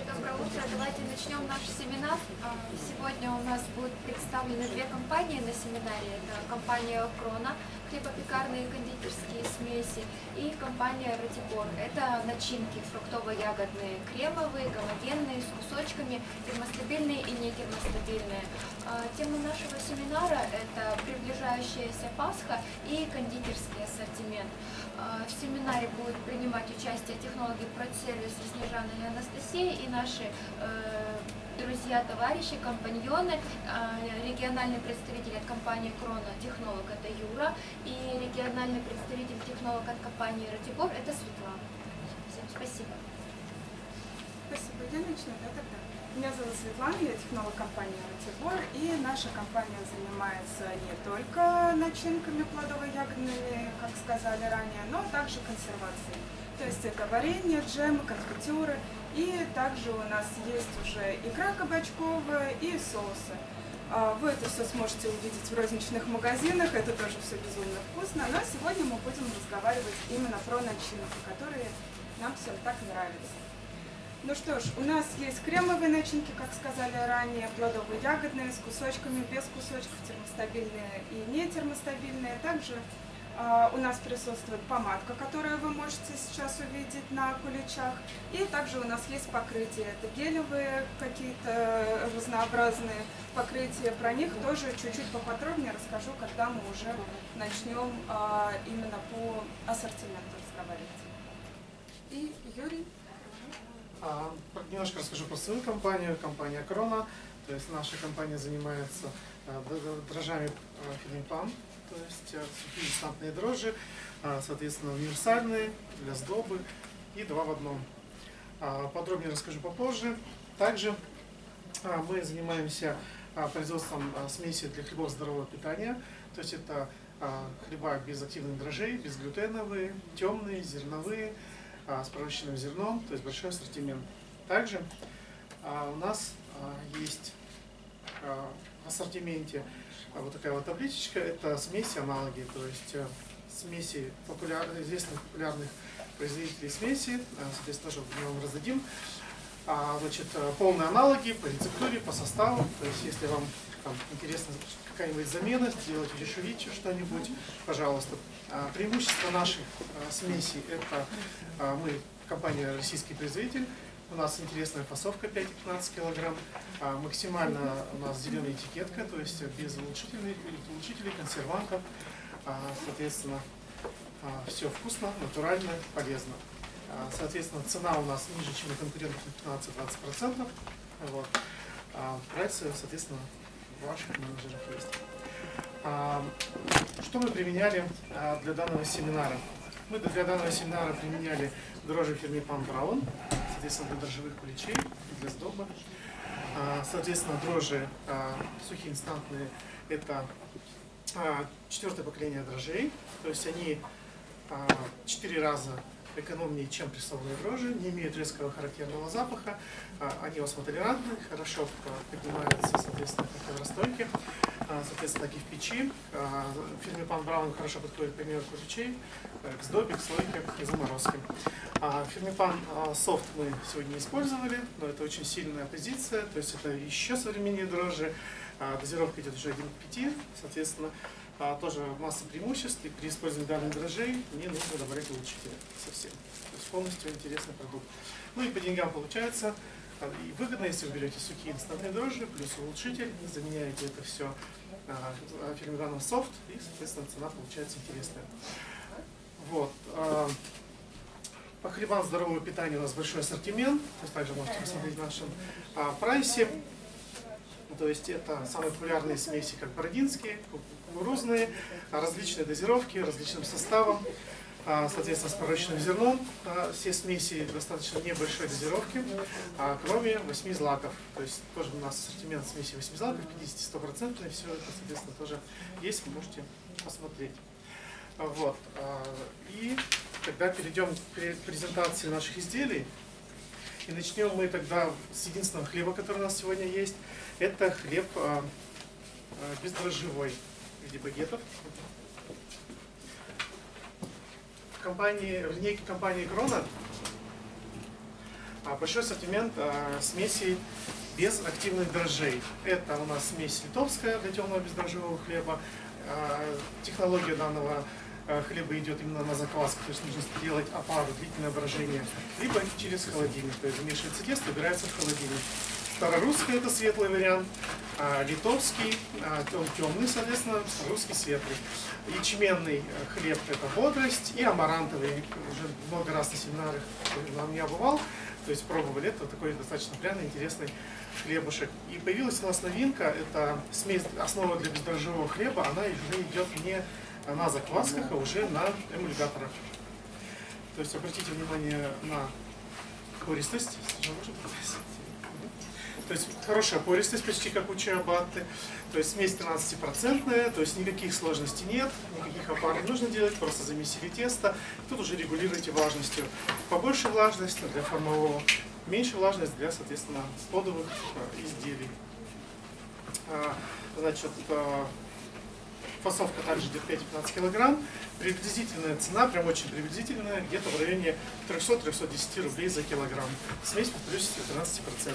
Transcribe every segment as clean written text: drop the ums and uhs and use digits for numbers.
доброе утро. Давайте начнем наш семинар. Сегодня у нас будут представлены две компании на семинаре. Это компания Крона, хлебопекарные и кондитерские смеси, и компания Ратибор. Это начинки фруктово-ягодные, кремовые, гомогенные, с кусочками, термостабильные и нетермостабильные. Тема нашего семинара – это приближающаяся Пасха и кондитерский ассортимент. В семинаре будут принимать участие технологи продсервиса Снежана и Анастасия и наши друзья, товарищи, компаньоны, региональный представитель от компании Крона, технолог это Юра, и региональный представитель технолог от компании Ратибор это Светлана. Всем спасибо. Спасибо. Я начну, да, тогда? Меня зовут Светлана, я технолог компании Ратибор, и наша компания занимается не только начинками плодово-ягодными, как сказали ранее, но также консервацией. То есть это варенье, джемы, конфитюры, и также у нас есть уже икра кабачковая и соусы. Вы это все сможете увидеть в розничных магазинах, это тоже все безумно вкусно, но сегодня мы будем разговаривать именно про начинки, которые нам всем так нравятся. Ну что ж, у нас есть кремовые начинки, как сказали ранее, плодово-ягодные, с кусочками, без кусочков, термостабильные и нетермостабильные. Также у нас присутствует помадка, которую вы можете сейчас увидеть на куличах. И также у нас есть покрытие. Это гелевые какие-то разнообразные покрытия. Про них тоже чуть-чуть поподробнее расскажу, когда мы уже начнем именно по ассортименту разговаривать. И Юрий. Немножко расскажу про свою компанию, компания Крона. То есть наша компания занимается дрожжами фирмы ПАМ, то есть сухие инстантные дрожжи, соответственно, универсальные для сдобы и 2 в 1. Подробнее расскажу попозже. Также мы занимаемся производством смеси для хлебов здорового питания, то есть это хлеба без активных дрожжей, безглютеновые, темные, зерновые, с пророщенным зерном, то есть большой ассортимент. Также у нас есть в ассортименте вот такая вот табличечка, это смеси, аналоги, то есть смеси известных популярных производителей смеси, соответственно, тоже мы вам раздадим. Значит, полные аналоги по рецептуре, по составу, то есть если вам интересна какая-нибудь замена, сделать удешевить что-нибудь, пожалуйста. Преимущество наших смесей – это мы, компания российский производитель, у нас интересная фасовка 5-15 килограмм, максимально у нас зеленая этикетка, то есть без улучшителей, консервантов, соответственно, все вкусно, натурально, полезно. Соответственно, цена у нас ниже, чем у конкурентов на 15-20%. Вот. Прайсы, соответственно, у ваших менеджеров есть. Что мы применяли для данного семинара? Мы для данного семинара применяли дрожжи фирмы Пан Браун, соответственно, для дрожжевых куличей, для сдобы. Соответственно, дрожжи сухие инстантные, это 4-е поколение дрожжей, то есть они 4 раза экономнее, чем прессованные дрожжи, не имеют резкого характерного запаха, они осмотолерантны, хорошо поднимаются, соответственно, как и в расстойке, соответственно, так и в печи. В фирме Пан Браун хорошо подходит к примеру куличей, к сдобе, к слойке и заморозке. В фирме Пан софт мы сегодня не использовали, но это очень сильная позиция, то есть это еще современнее дрожжи, дозировка идет уже 1 к 5, соответственно, тоже масса преимуществ, и при использовании данных дрожжей не нужно добавлять улучшители совсем. То есть полностью интересный продукт. Ну и по деньгам получается и выгодно, если вы берете сухие инстантные дрожжи, плюс улучшитель, заменяете это все фирменным софт, и, соответственно, цена получается интересная. Вот. По хлебам здорового питания у нас большой ассортимент, то есть также можете посмотреть в нашем прайсе. То есть это самые популярные смеси, как бородинские, кукурузные, различные дозировки, различным составом, соответственно, с пророщенным зерном. Все смеси достаточно небольшой дозировки, кроме 8 злаков. То есть тоже у нас ассортимент смеси 8 злаков, 50-100%, все это, соответственно, тоже есть, вы можете посмотреть. Вот. И тогда перейдем к презентации наших изделий. И начнем мы тогда с единственного хлеба, который у нас сегодня есть. Это хлеб бездрожжевой в виде багетов. В линейке компании Крона Большой ассортимент смесей без активных дрожжей. Это у нас смесь литовская для темного бездрожжевого хлеба. Технология данного хлеба идет именно на закваску, то есть нужно сделать опару, длительное брожение, либо через холодильник, то есть замешивается тесто, убирается в холодильник. Старорусский — это светлый вариант, литовский, темный, соответственно, русский светлый. Ячменный хлеб — это бодрость, и амарантовый, уже много раз на семинарах нам не бывал, то есть пробовали, это такой достаточно пряный, интересный хлебушек. И появилась у нас новинка, это смесь, основа для бездрожжевого хлеба, она уже идет не на заквасках, а уже на эмульгаторах. То есть обратите внимание на пористость. То есть хорошая пористость, почти как у чиабатты. То есть смесь 13%, то есть никаких сложностей нет, никаких опар не нужно делать, просто замесили тесто. Тут уже регулируйте влажностью. Побольше влажность для формового, меньше влажность для, соответственно, плодовых изделий. Значит, фасовка также идет 5-15 килограмм. Приблизительная цена, прям очень приблизительная, где-то в районе 300-310 рублей за килограмм. Смесь, повторюсь, 13%.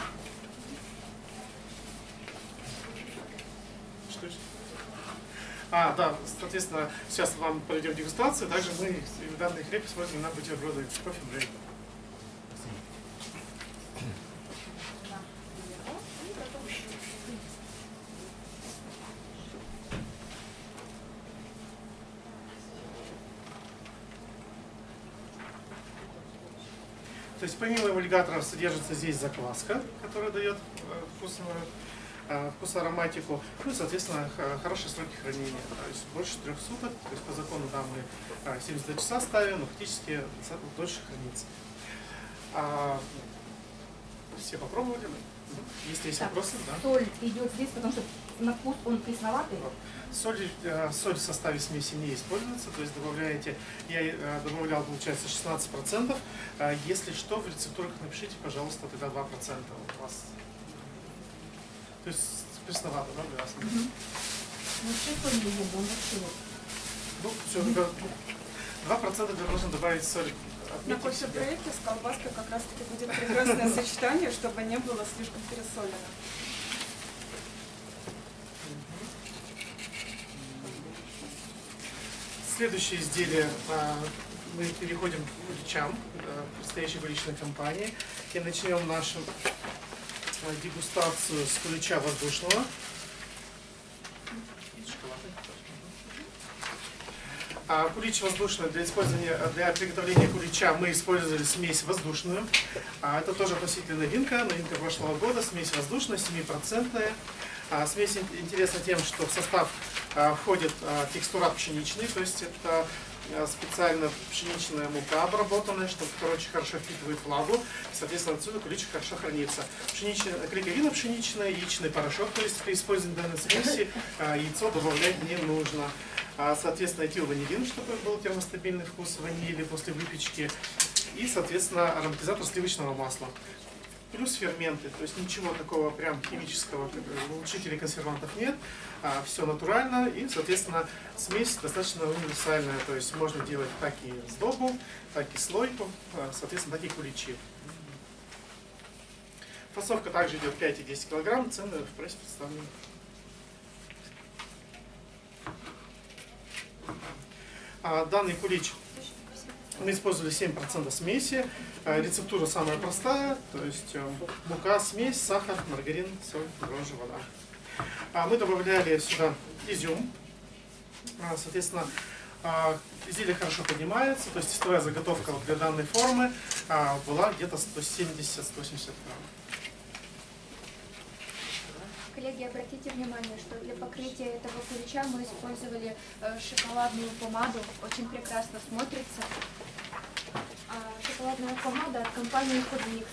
Что еще? Да, соответственно, сейчас вам проведем дегустацию. Также мы данный хлеб используем на бутерброды кофе-брейк. То есть помимо эмульгаторов содержится здесь закваска, которая дает вкус, ароматику, ну и, соответственно, хорошие сроки хранения, то есть больше 3 суток, то есть по закону да, мы 72 часа ставим, но фактически дольше хранится. Все попробовали? Если есть вопросы, да. Соль идет здесь, потому что на вкус он пресноватый. Соль в составе смеси не используется, то есть добавляете, я добавлял, получается, 16%. Если что, в рецептурах напишите, пожалуйста, тогда 2% у вас. То есть пресновато, да, для вас? Ну, что соль не ем, он вообще. Ну, все, 2% вы должны добавить соль. На кофе-брейке с колбаской как раз-таки будет прекрасное сочетание, чтобы не было слишком пересолено. Следующее изделие, мы переходим к куличам, предстоящей куличной кампании, и начнем нашу дегустацию с кулича воздушного. Кулич воздушный для использования, для приготовления кулича мы использовали смесь воздушную. Это тоже относительно новинка прошлого года, смесь воздушная, 7%. Смесь интересна тем, что в состав входит текстурат пшеничный, то есть это специально пшеничная мука обработанная, что, короче, хорошо впитывает влагу, соответственно, отсюда куличик хорошо хранится. Клейковина пшеничная, яичный порошок, то есть при использовании данной смеси яйцо добавлять не нужно. Соответственно, этилванилин, чтобы был термостабильный вкус ванили после выпечки. И, соответственно, ароматизатор сливочного масла. Плюс ферменты, то есть ничего такого прям химического, улучшителей, консервантов нет. Все натурально и, соответственно, смесь достаточно универсальная. То есть можно делать так и сдобу, так и слойку, соответственно, так и куличи. Фасовка также идет 5 и 10 килограмм, цены в прайсе представлены. Данный кулич мы использовали 7% смеси. Рецептура самая простая, то есть мука, смесь, сахар, маргарин, соль, дрожжи, вода. Мы добавляли сюда изюм. Соответственно, изделие хорошо поднимается, то есть тестовая заготовка для данной формы была где-то 170-180 грамм. Коллеги, обратите внимание, что для покрытия этого кулича мы использовали шоколадную помаду. Очень прекрасно смотрится. Шоколадная помада от компании Hotmix.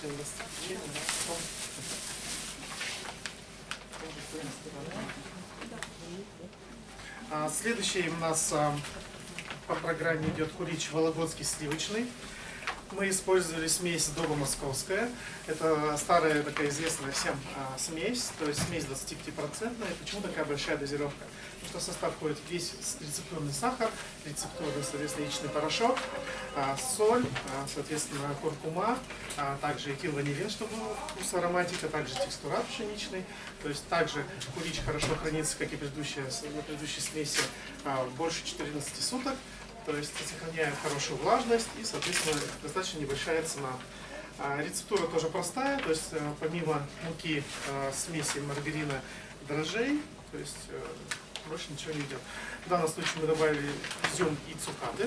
начнем растворение. Следующий у нас по программе идет кулич вологодский сливочный. Мы использовали смесь Доба Московская. Это старая такая известная всем смесь, то есть смесь 25%. Почему такая большая дозировка? Потому что в состав входит весь рецептурный сахар, рецептурный, соответственно, яичный порошок, соль, соответственно, куркума, также этилванилин, чтобы был вкус, ароматика, также текстурат пшеничный. То есть также кулич хорошо хранится, как и на предыдущей смеси, больше 14 суток. То есть сохраняет хорошую влажность и, соответственно, достаточно небольшая цена. Рецептура тоже простая, то есть помимо муки, смеси маргарина, дрожжей, то есть больше ничего не идет. В данном случае мы добавили изюм и цукаты.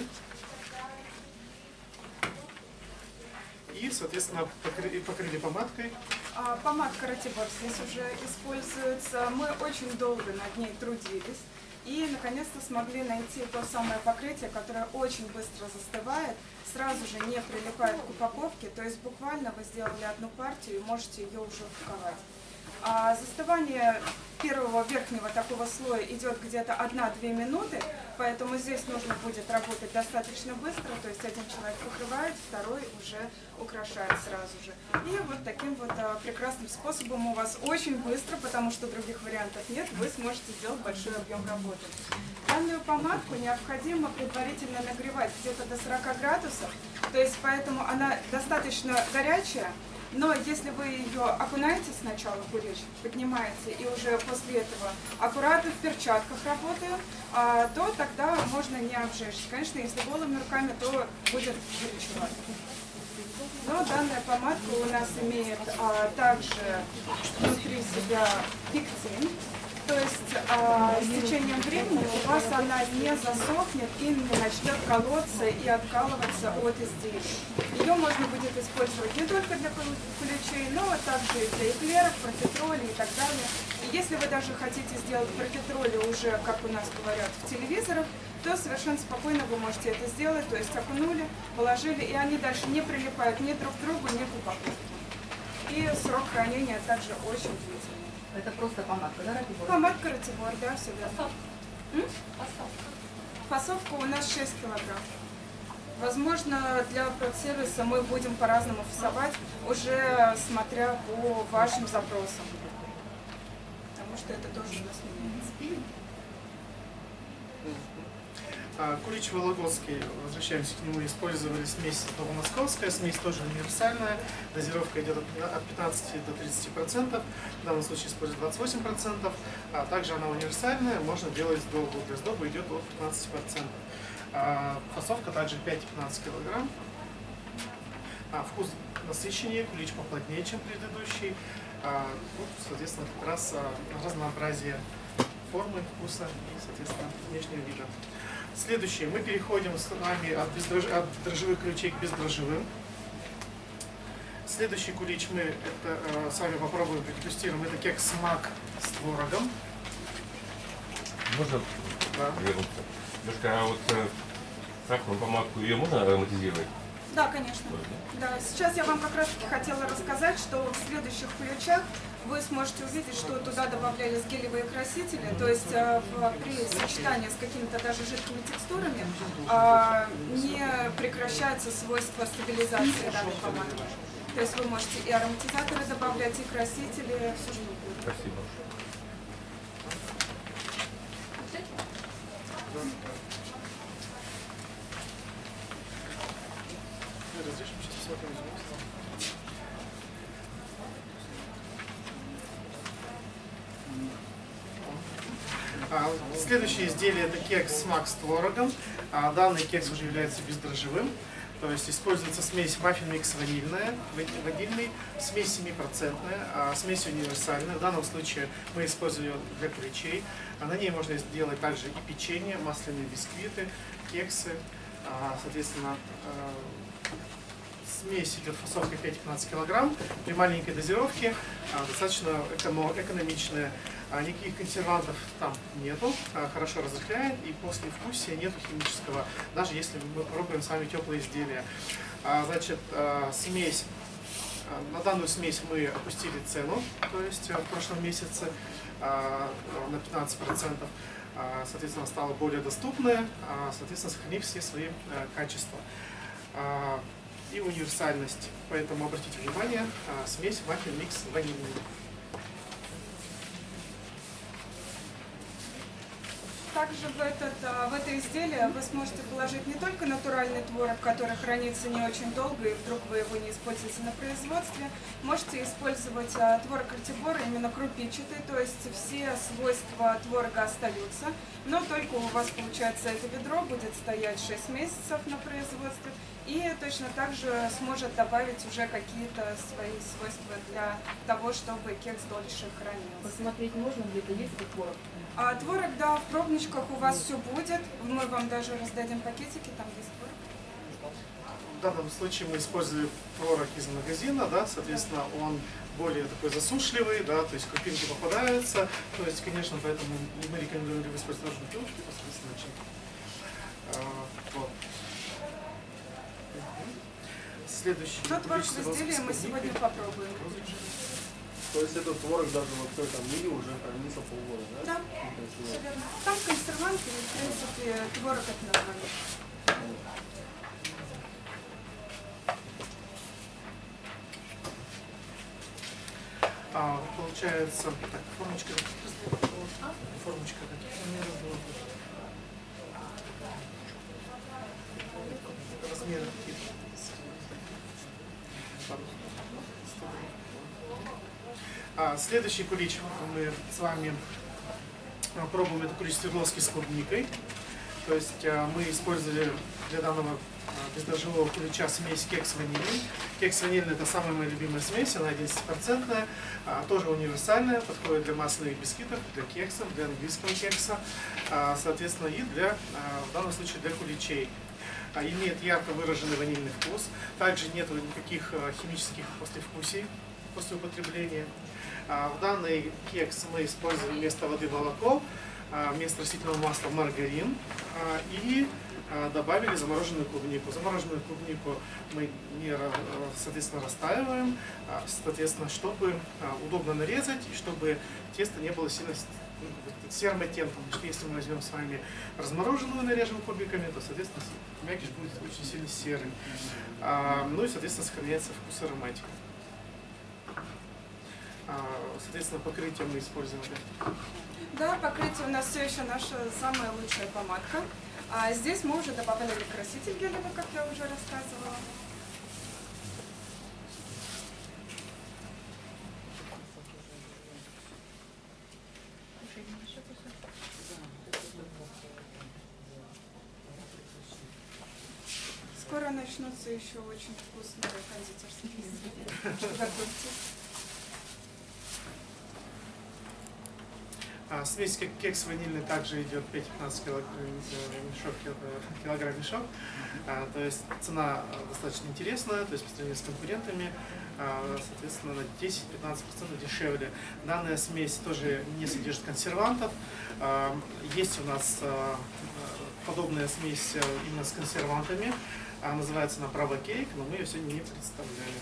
И, соответственно, покрыли помадкой. Помадка Ратибор здесь уже используется. Мы очень долго над ней трудились. И, наконец-то, смогли найти то самое покрытие, которое очень быстро застывает, сразу же не прилипает к упаковке, то есть буквально вы сделали одну партию и можете ее уже упаковать. Застывание первого верхнего такого слоя идет где-то 1-2 минуты, поэтому здесь нужно будет работать достаточно быстро, то есть один человек покрывает, второй уже украшает сразу же. И вот таким вот прекрасным способом у вас очень быстро, потому что других вариантов нет, вы сможете сделать большой объем работы. Данную помадку необходимо предварительно нагревать где-то до 40 градусов, то есть поэтому она достаточно горячая. Но если вы ее окунаете сначала в кулич, поднимаете и уже после этого аккуратно в перчатках работаем, то тогда можно не обжечься. Конечно, если голыми руками, то будет горячевато. Но данная помадка у нас имеет также внутри себя пектин. То есть с течением времени у вас она не засохнет и не начнет колоться и откалываться от изделия. Ее можно будет использовать не только для куличей, но также и для эклеров, профитроли и так далее. И если вы даже хотите сделать профитроли уже, как у нас говорят, в телевизорах, то совершенно спокойно вы можете это сделать. То есть окунули, положили, и они дальше не прилипают ни друг к другу, ни к упаковке. И срок хранения также очень длительный. Это просто помадка, да, Ратибор? Помадка Ратибор, да, все верно. Фасовка у нас 6 килограмм. Возможно, для продсервиса мы будем по-разному фасовать, уже смотря по вашим запросам. Потому что это тоже у нас меняется. Кулич вологодский, возвращаемся к нему, использовали смесь новомосковская, смесь тоже универсальная, дозировка идет от 15 до 30%, в данном случае используют 28%, а также она универсальная, можно делать сдобу, для сдобы идет от 15%. Фасовка также 5-15 кг. Вкус насыщеннее, кулич поплотнее, чем предыдущий. Тут, соответственно, как раз разнообразие формы, вкуса и, соответственно, внешнего вида. Следующее. Мы переходим с вами от дрожжевых куличей к бездрожжевым. Следующий кулич мы с вами попробуем, продегустируем. Это кекс мак с творогом. Можно? Да. Немножко, а вот сахарную помадку, ее можно ароматизировать? Да, конечно. Да, сейчас я вам как раз таки хотела рассказать, что в следующих куличах вы сможете увидеть, что туда добавлялись гелевые красители, то есть при сочетании с какими-то даже жидкими текстурами не прекращается свойство стабилизации данной помады. То есть вы можете и ароматизаторы добавлять, и красители, все что угодно. Спасибо. Разрешим сейчас посмотрим. Следующее изделие — это кекс смак с творогом. Данный кекс уже является бездрожжевым. То есть используется смесь маффин микс ванильный, смесь 7%, смесь универсальная. В данном случае мы используем ее для куличей. На ней можно сделать также и печенье, масляные бисквиты, кексы. Соответственно, смесь идет фасовкой 5-15 кг. При маленькой дозировке достаточно экономичная. Никаких консервантов там нету, хорошо разрыхляет, и послевкусия нету химического, даже если мы пробуем с вами теплые изделия. Значит, смесь На данную смесь мы опустили цену, то есть в прошлом месяце на 15%. Соответственно, стала более доступная, соответственно, сохранив все свои качества и универсальность. Поэтому обратите внимание, смесь вафель микс ванильный. Также в это изделие вы сможете положить не только натуральный творог, который хранится не очень долго, и вдруг вы его не используете на производстве. Можете использовать творог Ратибор именно крупичатый, то есть все свойства творога остаются, но только у вас, получается, это ведро будет стоять 6 месяцев на производстве, и точно так же сможет добавить уже какие-то свои свойства для того, чтобы кекс дольше хранился. Посмотреть можно, где-то есть этот творог? Творог, да, в пробничках у вас все будет. Мы вам даже раздадим пакетики, там есть творог. В данном случае мы использовали творог из магазина, да, соответственно, он более такой засушливый, да, то есть крупинки попадаются, то есть, конечно, поэтому мы рекомендуем использовать тоже бутылочки, соответственно, вот. Следующий. Тот творог в изделии мы сегодня попробуем. То есть этот творог даже в открытом мире уже хранится полгода, да? Да, все верно. Там консерванты и, в принципе, творог от названия. Получается, так, формочка, формочка каких размеров была? Размеры какие-то. Следующий кулич мы с вами пробуем, это кулич Свердловский с клубникой. То есть мы использовали для данного бездрожжевого кулича смесь кекс ванильный. Кекс ванильный — это самая моя любимая смесь, она 11%, тоже универсальная, подходит для масляных бисквитов, для кексов, для английского кекса, соответственно, и для, в данном случае для куличей. Имеет ярко выраженный ванильный вкус, также нет никаких химических послевкусий после употребления. В данный кекс мы используем вместо воды молоко, вместо растительного масла маргарин и добавили замороженную клубнику. Замороженную клубнику мы не, соответственно, растаиваем, соответственно, чтобы удобно нарезать и чтобы тесто не было сильно серым оттенком. Потому что если мы возьмем с вами размороженную, нарежем кубиками, то, соответственно, мякиш будет очень сильно серый. Ну и, соответственно, сохраняется вкус и ароматика. Соответственно, покрытие мы используем. Да, покрытие у нас все еще наша самая лучшая помадка. Здесь мы уже добавили краситель гелевый, как я уже рассказывала. Скоро начнутся еще очень вкусные кондитерские изделия. Готовьтесь. Смесь кекс ванильный также идет 5-15 килограмм мешок. То есть цена достаточно интересная, то есть по сравнению с конкурентами, соответственно, на 10-15% дешевле. Данная смесь тоже не содержит консервантов. Есть у нас подобная смесь именно с консервантами. Называется она Bravo Cake, но мы ее сегодня не представляли.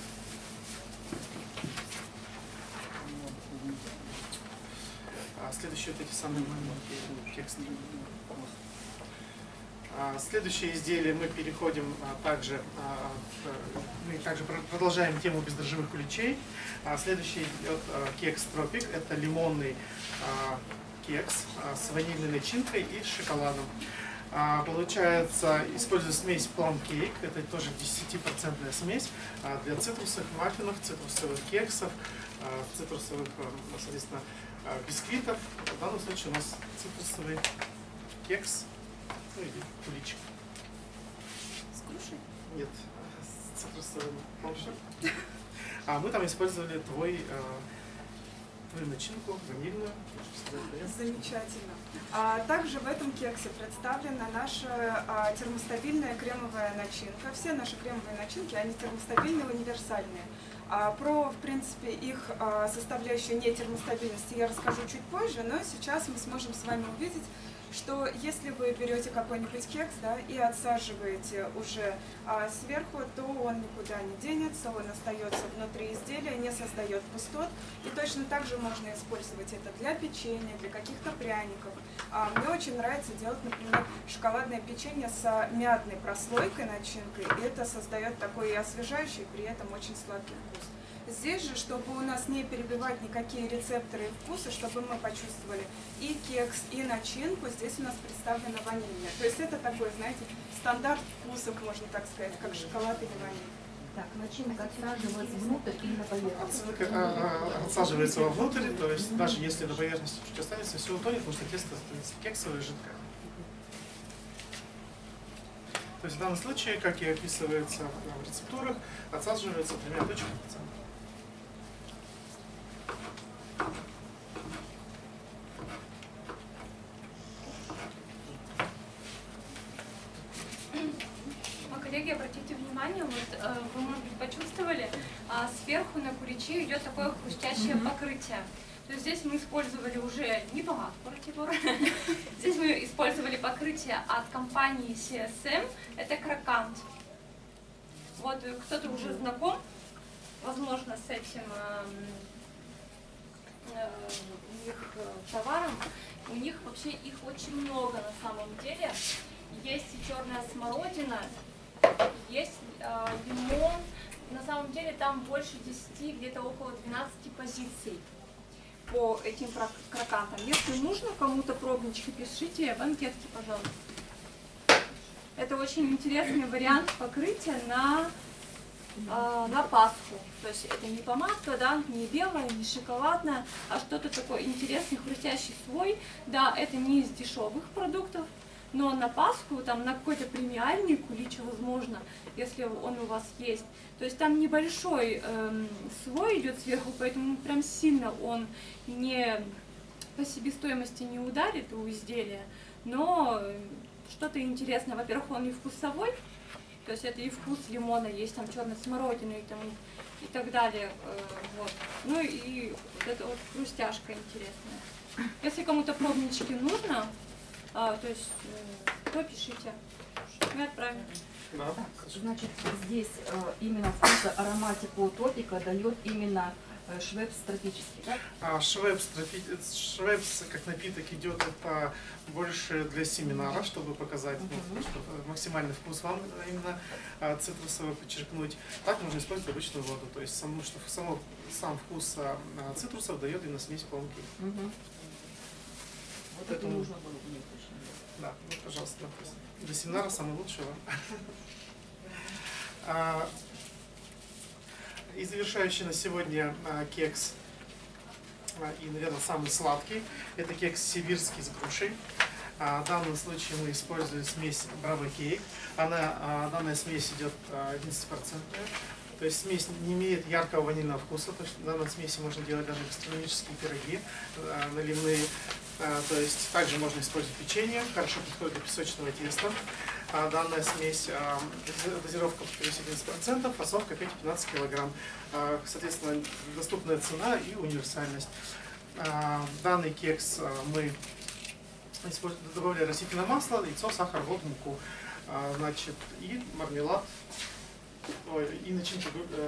Следующие вот эти самые маленькие кексы. Следующее изделие мы переходим также, мы также продолжаем тему бездрожжевых куличей. Следующий идет кекс Тропик, это лимонный кекс с ванильной начинкой и с шоколадом. Получается, используя смесь Plum Cake, это тоже 10% смесь для цитрусовых маффинов, цитрусовых кексов, цитрусовых, соответственно, бисквитов. В данном случае у нас цитрусовый кекс, ну или куличик. С грушей? Нет, с цитрусовым малышем. Мы там использовали твою начинку, ванильную. Замечательно. Также в этом кексе представлена наша термостабильная кремовая начинка. Все наши кремовые начинки, они термостабильные, универсальные. Про, в принципе, их составляющую нетермостабильности я расскажу чуть позже, но сейчас мы сможем с вами увидеть, что если вы берете какой-нибудь кекс, да, и отсаживаете уже сверху, то он никуда не денется, он остается внутри изделия, не создает пустот. И точно так же можно использовать это для печенья, для каких-то пряников. Мне очень нравится делать, например, шоколадное печенье с мятной прослойкой, начинкой, и это создает такой и освежающий, при этом очень сладкий вкус. Здесь же, чтобы у нас не перебивать никакие рецепторы и вкусы, чтобы мы почувствовали и кекс, и начинку, здесь у нас представлена ванильная. То есть это такой, знаете, стандарт вкусов, можно так сказать, как шоколад или ваниль. Так, начинка отсаживается внутрь или на поверхность? Отсаживается вовнутрь, то есть даже если на поверхности чуть останется, все утонет, потому что тесто становится кексовое и жидкое. То есть в данном случае, как и описывается в рецептурах, отсаживается примерно до 4%. Коллеги, обратите внимание, вот вы, может быть, почувствовали, сверху на куличи идет такое хрустящее покрытие. То есть здесь мы использовали уже не помадку Ратибор, здесь мы использовали покрытие от компании CSM, это крокант. Вот кто-то уже знаком, возможно, с этим у них товаром. У них вообще их очень много на самом деле. Есть и черная смородина, есть лимон. На самом деле там больше 10, где-то около 12 позиций по этим крокантам. Если нужно кому-то пробнички, пишите в анкетке, пожалуйста. Это очень интересный вариант покрытия на Пасху. То есть это не помадка, да, не белая, не шоколадная, а что-то такое интересный хрустящий слой. Да, это не из дешевых продуктов, но на Пасху, там, на какой-то премиальный кулич, возможно, если он у вас есть. То есть там небольшой слой идет сверху, поэтому прям сильно он не по себестоимости не ударит у изделия, но что-то интересное. Во-первых, он и вкусовой, то есть это и вкус лимона, есть там черной смородины и так далее. Вот. Ну и вот эта вот хрустяшка интересная. Если кому-то пробнички нужно, то есть, то пишите. Мы отправим. Да. Так, значит, здесь именно вкус ароматику тортика дает именно Швепс тропический, да? Швепс как напиток идет это больше для семинара, чтобы показать максимальный вкус вам именно цитрусовый подчеркнуть. Так можно использовать обычную воду, то есть сам вкус цитрусов дает именно смесь полки. Вот это нужно было мне точно. Да, вот, пожалуйста, для семинара самый лучший. И завершающий на сегодня кекс, и, наверное, самый сладкий, это кекс сибирский с грушей. В данном случае мы используем смесь Bravo Cake. Данная смесь идет 11%. То есть смесь не имеет яркого ванильного вкуса. То есть в данной смеси можно делать даже гастрономические пироги наливные. То есть также можно использовать печенье. Хорошо подходит для песочного теста. Данная смесь, дозировка 11%, фасовка 5-15 кг. Соответственно, доступная цена и универсальность. Данный кекс мы добавляем растительное масло, яйцо, сахар, воду, муку. Значит, и мармелад, и начинка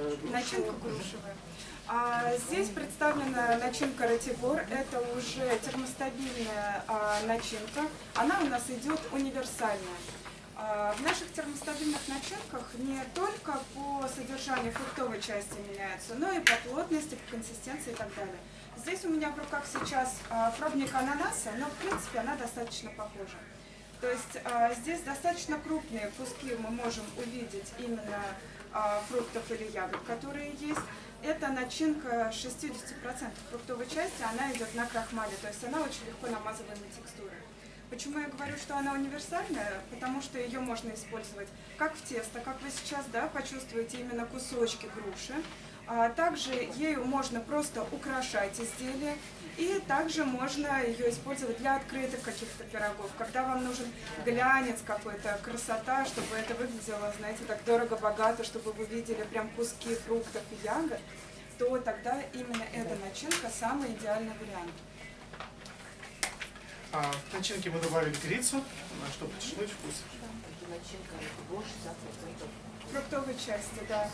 грушевая. Здесь представлена начинка Ратибор. Это уже термостабильная начинка. Она у нас идет универсальная. В наших термостабильных начинках не только по содержанию фруктовой части меняются, но и по плотности, по консистенции и так далее. Здесь у меня в руках сейчас пробник ананаса, но в принципе она достаточно похожа. То есть здесь достаточно крупные куски мы можем увидеть именно фруктов или ягод, которые есть. Это начинка 60% фруктовой части, она идет на крахмале, то есть она очень легко намазываемой текстуры. Почему я говорю, что она универсальная? Потому что ее можно использовать как в тесто, как вы сейчас почувствуете именно кусочки груши. Также ею можно просто украшать изделия. И также можно ее использовать для открытых каких-то пирогов. Когда вам нужен глянец какой-то, красота, чтобы это выглядело, знаете, так дорого-богато, чтобы вы видели прям куски фруктов и ягод, то тогда именно эта начинка самый идеальный вариант. В начинке мы добавили корицу, чтобы подчеркнуть вкус. Начинка больше 60%. Фруктовой части, да.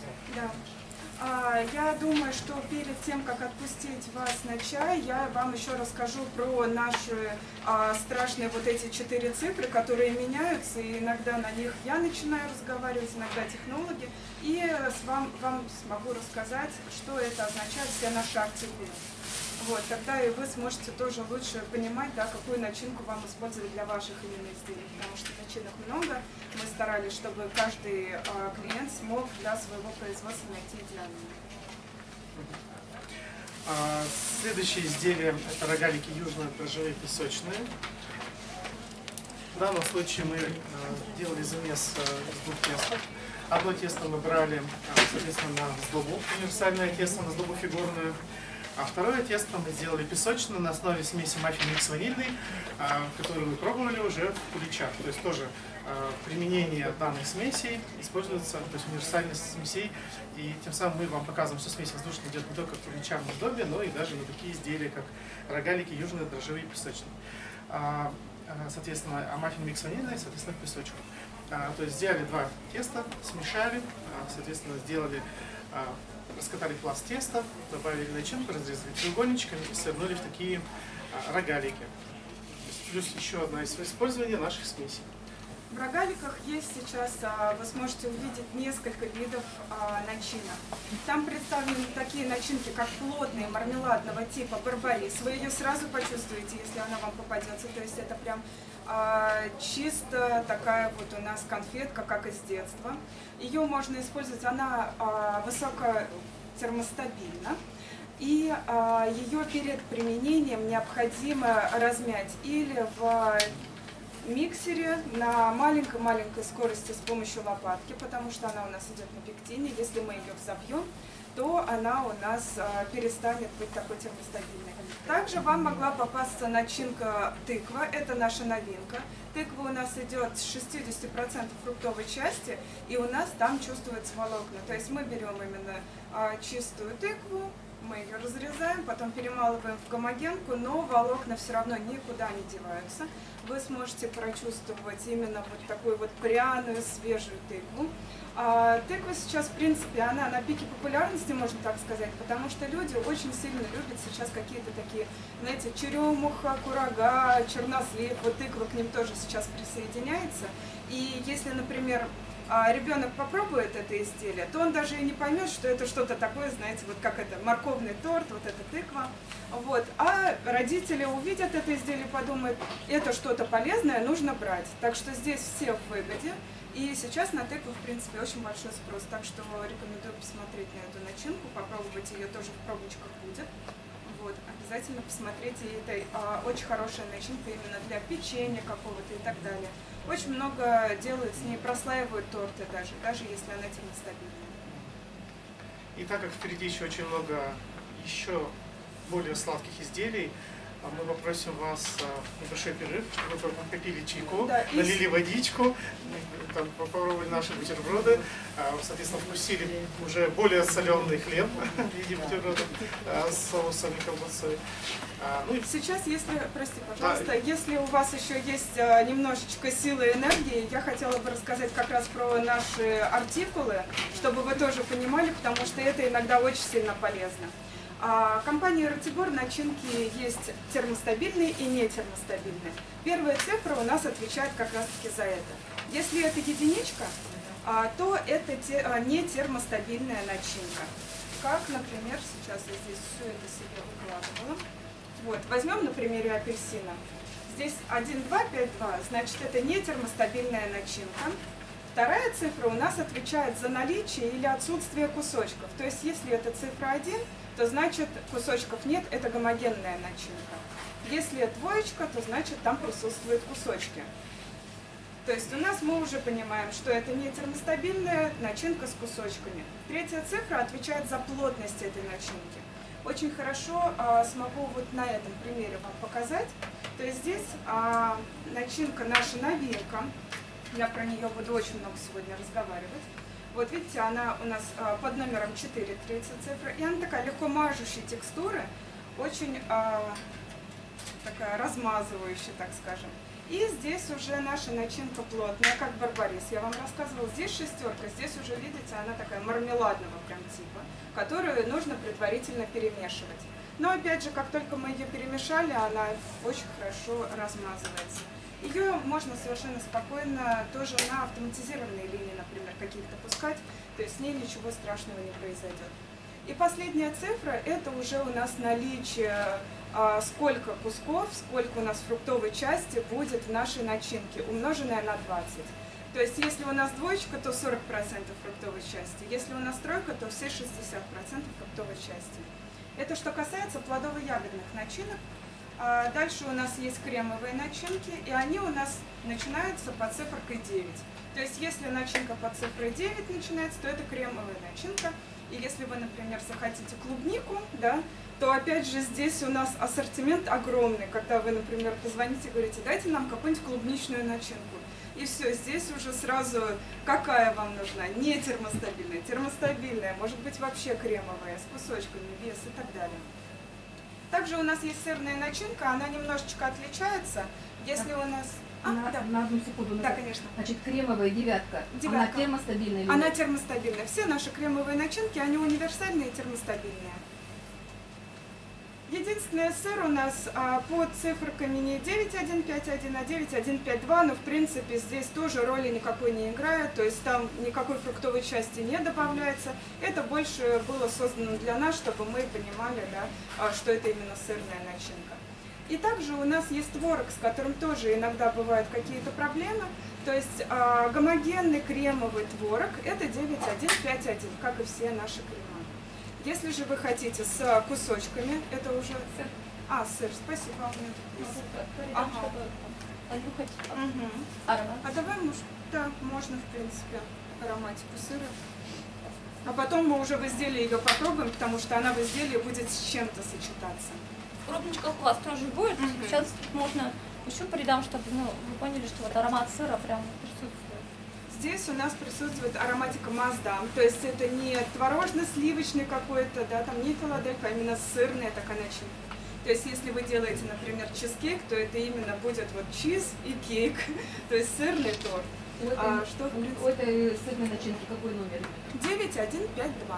Я думаю, что перед тем, как отпустить вас на чай, я вам еще расскажу про наши страшные вот эти 4 цифры, которые меняются, и иногда на них я начинаю разговаривать, иногда технологи, и вам смогу рассказать, что это означает, все наши артикулы. Вот, тогда и вы сможете тоже лучше понимать, да, какую начинку вам использовать для ваших именно изделий, потому что начинок много. Мы старались, чтобы каждый клиент смог для своего производства найти идеальную. Следующее изделие — это рогалики южные, дрожжевые песочные. В данном случае мы делали замес из 2 тестов. Одно тесто мы брали, соответственно, на сдобу, универсальное тесто на сдобу фигурную. А второе тесто мы сделали песочное на основе смеси маффин микс ванильный, которую мы пробовали уже в куличах. То есть тоже применение данной смеси используется, то есть универсальность смесей. И тем самым мы вам показываем, что смесь воздушная идет не только в куличах на сдобе, но и даже на такие изделия, как рогалики южные, дрожжевые, песочные. Соответственно, маффин микс ванильный, соответственно, к песочку. То есть сделали 2 теста, смешали, соответственно, сделали... Раскатали пласт теста, добавили начинку, разрезали треугольничками и свернули в такие рогалики. Плюс еще одно из использования наших смесей. В рогаликах есть сейчас, вы сможете увидеть несколько видов начинок. Там представлены такие начинки, как плотные, мармеладного типа барбарис. Вы ее сразу почувствуете, если она вам попадется. То есть это прям чисто такая вот у нас конфетка, как из детства. Ее можно использовать, она высокотермостабильна. И ее перед применением необходимо размять или в миксере на маленькой-маленькой скорости с помощью лопатки, потому что она у нас идет на пектине. Если мы ее взобьем, то она у нас перестанет быть такой термостабильной. Также вам могла попасться начинка тыква, это наша новинка. Тыква у нас идет с 60% фруктовой части, и у нас там чувствуются волокна. То есть мы берем именно чистую тыкву, мы ее разрезаем, потом перемалываем в гомогенку, но волокна все равно никуда не деваются. Вы сможете прочувствовать именно вот такую вот пряную, свежую тыкву. Тыква сейчас, в принципе, она на пике популярности, можно так сказать, потому что люди очень сильно любят сейчас какие-то такие, знаете, черемуха, курага, чернослив, вот тыква к ним тоже сейчас присоединяется. И если, например, ребенок попробует это изделие, то он даже и не поймет, что это что-то такое, знаете, вот как это, морковный торт, вот эта тыква. Вот. А родители увидят это изделие и подумают, это что-то полезное, нужно брать. Так что здесь все в выгоде. И сейчас на тыкву, в принципе, очень большой спрос. Так что рекомендую посмотреть на эту начинку, попробовать ее тоже в пробничках будет. Вот. Обязательно посмотрите, это очень хорошая начинка именно для печенья какого-то и так далее. Очень много делают с ней, прослаивают торты даже если она термостабильная. И так как впереди еще очень много еще более сладких изделий, мы попросим вас в небольшой перерыв, чтобы вы попили чайку, да, налили водичку, там, попробовали наши бутерброды, соответственно, вкусили уже более соленый хлеб в виде бутербродов с соусом и колбасой. Сейчас, прости, пожалуйста, да, если у вас еще есть немножечко силы и энергии, я хотела бы рассказать как раз про наши артикулы, чтобы вы тоже понимали, потому что это иногда очень сильно полезно. Компания Ратибор начинки есть термостабильные и нетермостабильные. Первая цифра у нас отвечает как раз таки за это. Если это единичка, то это не термостабильная начинка. Как, например, сейчас я здесь все это себе выкладывала. Вот, возьмем на примере апельсина. Здесь 1, 2, 5, 2, значит это не термостабильная начинка. Вторая цифра у нас отвечает за наличие или отсутствие кусочков. То есть если это цифра 1, то значит кусочков нет, это гомогенная начинка. Если двоечка, то значит там присутствуют кусочки. То есть у нас мы уже понимаем, что это не термостабильная начинка с кусочками. Третья цифра отвечает за плотность этой начинки. Очень хорошо смогу вот на этом примере вам показать. То есть здесь начинка наша новинка. Я про нее буду очень много сегодня разговаривать. Вот видите, она у нас под номером 4, третья цифра. И она такая легко мажущей текстуры, очень такая размазывающая, так скажем. И здесь уже наша начинка плотная, как барбарис. Я вам рассказывала, здесь шестерка, здесь уже, видите, она такая мармеладного прям типа, которую нужно предварительно перемешивать. Но опять же, как только мы ее перемешали, она очень хорошо размазывается. Ее можно совершенно спокойно тоже на автоматизированные линии, например, каких-то пускать, то есть с ней ничего страшного не произойдет. И последняя цифра – это уже у нас наличие, сколько кусков, сколько у нас фруктовой части будет в нашей начинке, умноженное на 20. То есть если у нас двоечка, то 40% фруктовой части, если у нас тройка, то все 60% фруктовой части. Это что касается плодово-ягодных начинок. Дальше у нас есть кремовые начинки, и они у нас начинаются под цифрой 9. То есть если начинка под цифрой 9 начинается, то это кремовая начинка. И если вы, например, захотите клубнику, да, то опять же здесь у нас ассортимент огромный. Когда вы, например, позвоните и говорите, дайте нам какую-нибудь клубничную начинку. И все, здесь уже сразу какая вам нужна? Не термостабильная, термостабильная, может быть вообще кремовая, с кусочками, без и так далее. Также у нас есть сырная начинка, она немножечко отличается. Если у нас... На одну секунду. Да, конечно. Значит, кремовая девятка. Она термостабильная? Она термостабильная. Все наши кремовые начинки, они универсальные и термостабильные. Единственное, сыр у нас под цифрами не 9.1.5.1, а 9.1.5.2, но в принципе здесь тоже роли никакой не играет, то есть там никакой фруктовой части не добавляется. Это больше было создано для нас, чтобы мы понимали, да, что это именно сырная начинка. И также у нас есть творог, с которым тоже иногда бывают какие-то проблемы. То есть гомогенный кремовый творог – это 9.1.5.1, как и все наши крема. Если же вы хотите с кусочками, это уже... сыр, спасибо. Ага. А давай, да, можно, в принципе, ароматику сыра. А потом мы уже в изделии ее попробуем, потому что она в изделии будет с чем-то сочетаться. Пробничков у вас тоже будет. Сейчас можно еще придам, чтобы вы поняли, что вот аромат сыра прям присутствует. Здесь у нас присутствует ароматика маздам, то есть это не творожно-сливочный какой-то, да, там не Филадельфия, а именно сырная такая начинка. То есть если вы делаете, например, чизкейк, то это именно будет вот чиз и кейк, то есть сырный торт. У этой сырной начинки какой номер? 9.1.5.2.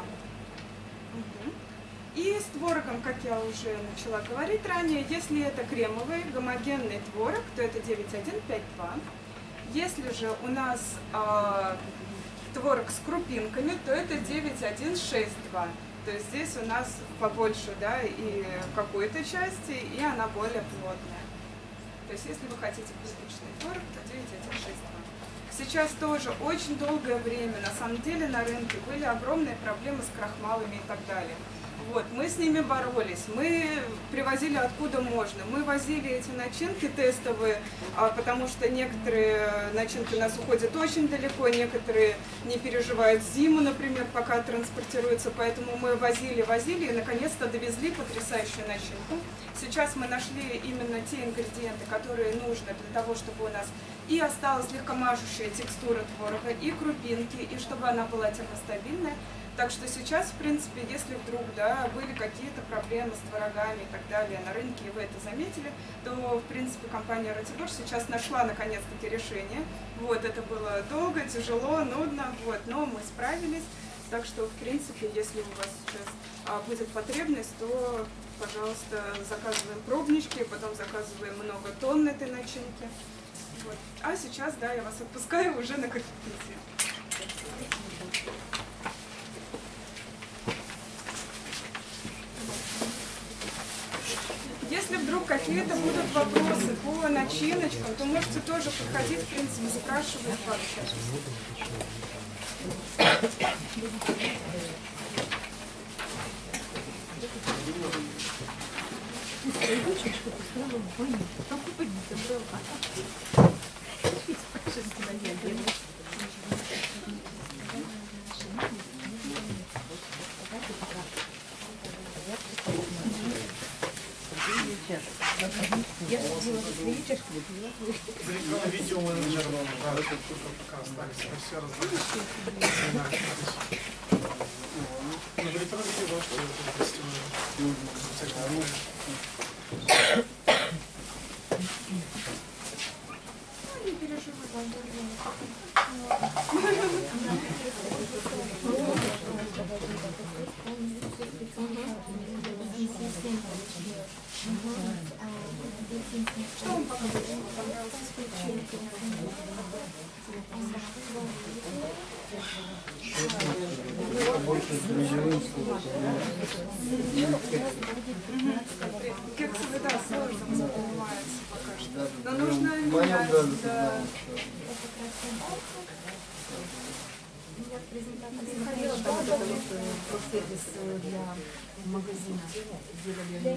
И с творогом, как я уже начала говорить ранее, если это кремовый гомогенный творог, то это 9.1.5.2. Если же у нас творог с крупинками, то это 9.1.6.2. То есть здесь у нас побольше, да, и какой-то части, и она более плотная. То есть если вы хотите кусочный творог, то 9.1.6.2. Сейчас тоже очень долгое время, на самом деле, на рынке были огромные проблемы с крахмалами и так далее. Вот, мы с ними боролись, мы привозили откуда можно, мы возили эти начинки тестовые, потому что некоторые начинки у нас уходят очень далеко, некоторые не переживают зиму, например, пока транспортируются, поэтому мы возили и наконец-то довезли потрясающую начинку. Сейчас мы нашли именно те ингредиенты, которые нужны для того, чтобы у нас и осталась легкомажущая текстура творога, и крупинки, и чтобы она была термостабильная. Так что сейчас, в принципе, если вдруг, да, были какие-то проблемы с творогами и так далее на рынке, и вы это заметили, то, в принципе, компания Ратибор сейчас нашла, наконец-таки, решение. Вот, это было долго, тяжело, нудно, вот, но мы справились. Так что, в принципе, если у вас сейчас будет потребность, то, пожалуйста, заказываем пробнички, потом заказываем много тонн этой начинки. Вот. А сейчас, да, я вас отпускаю уже на кофепитие. Если вдруг какие-то будут вопросы по начиночкам, то можете тоже подходить, в принципе, спрашивать, пообщаться. Видеоменеджер, пока остались, все разложили. Но в электронном видео, что это Что вам понравилось с печеньками? Кексовый, да, сложно занимается пока что. Но нужно менять, да. Сервис для магазина делали.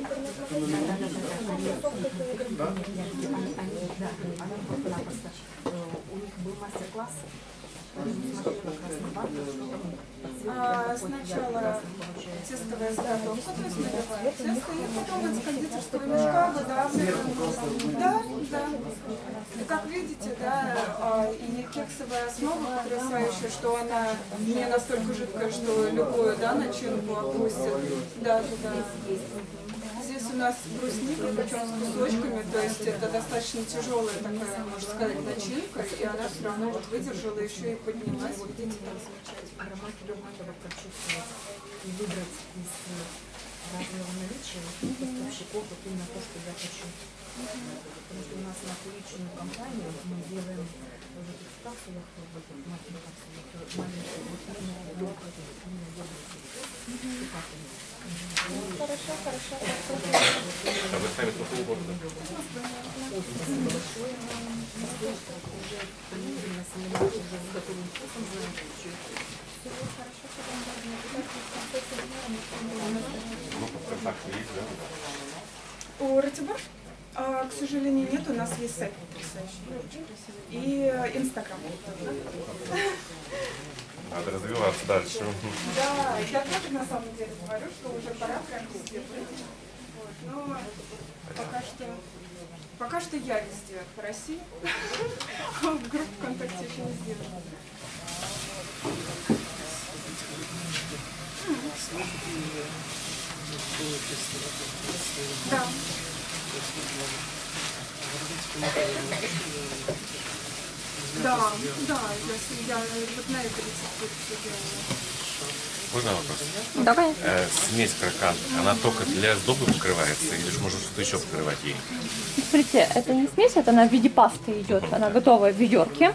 Просто у них был мастер-класс. Сначала тестовая заготовка, то есть наливаем тесто, и потом из кондитерского мешка выдавливаем. Да, да. И как видите, да, и кексовая основа потрясающая, что она не настолько жидкая, что любую, да, начинку опустит. Да, да. Здесь у нас брусника, причем с кусочками, то есть это достаточно тяжелая такая, можно сказать, начинка, и она все равно вот выдержала, еще и поднялась. Видите, как замечательно. Аромат любого прочувствовать и выбрать из разного наличия поставщиков вот именно то, что я хочу. Потому что у нас на личную компанию мы делаем в этих капсулах, в этих маленьких капсулах, маленькие, вот именно легкие, именно легкие. Хорошо, хорошо. А вы сами сколько угодно? Ну, контакты есть, да? У Ратибор, к сожалению, нет, у нас есть сайт потрясающий, очень красивый, и Инстаграм. Надо развиваться дальше. Да, я тоже на самом деле говорю, что уже пора прям везде быть. Вот, но пока что я везде по России. В группу ВКонтакте еще не сделала. Да. Да, да, я вот на это рецептуру все делала. Можно вопрос? Да, конечно. Смесь кракан, она только для сдобы покрывается или же можно что-то еще покрывать ей? Смотрите, это не смесь, это она в виде пасты идет, она готовая в ведерке.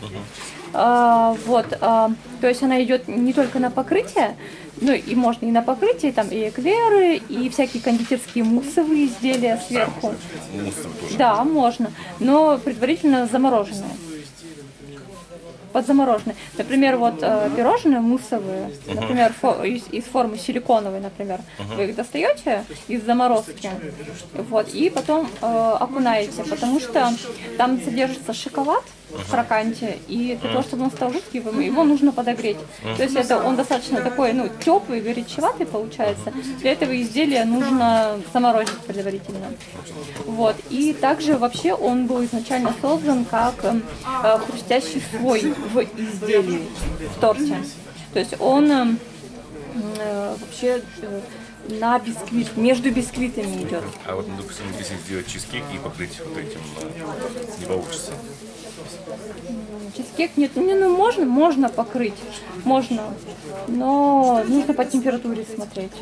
То есть она идет не только на покрытие, ну и можно и на покрытие, там и эклеры, и всякие кондитерские муссовые изделия сверху. Муссовые тоже? Да, можно, но предварительно замороженные. Подзамороженные. Например, вот пирожные муссовые, например, из формы силиконовой, например, вы их достаете из заморозки, вот, и потом окунаете, потому что там содержится шоколад в кроканте, и для того, чтобы он стал жидким, его нужно подогреть. То есть это он достаточно такой, ну, теплый, горячеватый получается. Для этого изделия нужно заморозить предварительно. Вот. И также вообще он был изначально создан как хрустящий слой в изделии, в торте. То есть он вообще на бисквит, между бисквитами идет. А вот, допустим, если сделать чизкейк и покрыть вот этим, не получится? Чизкейк нет, ну можно покрыть, можно, но нужно по температуре смотреть.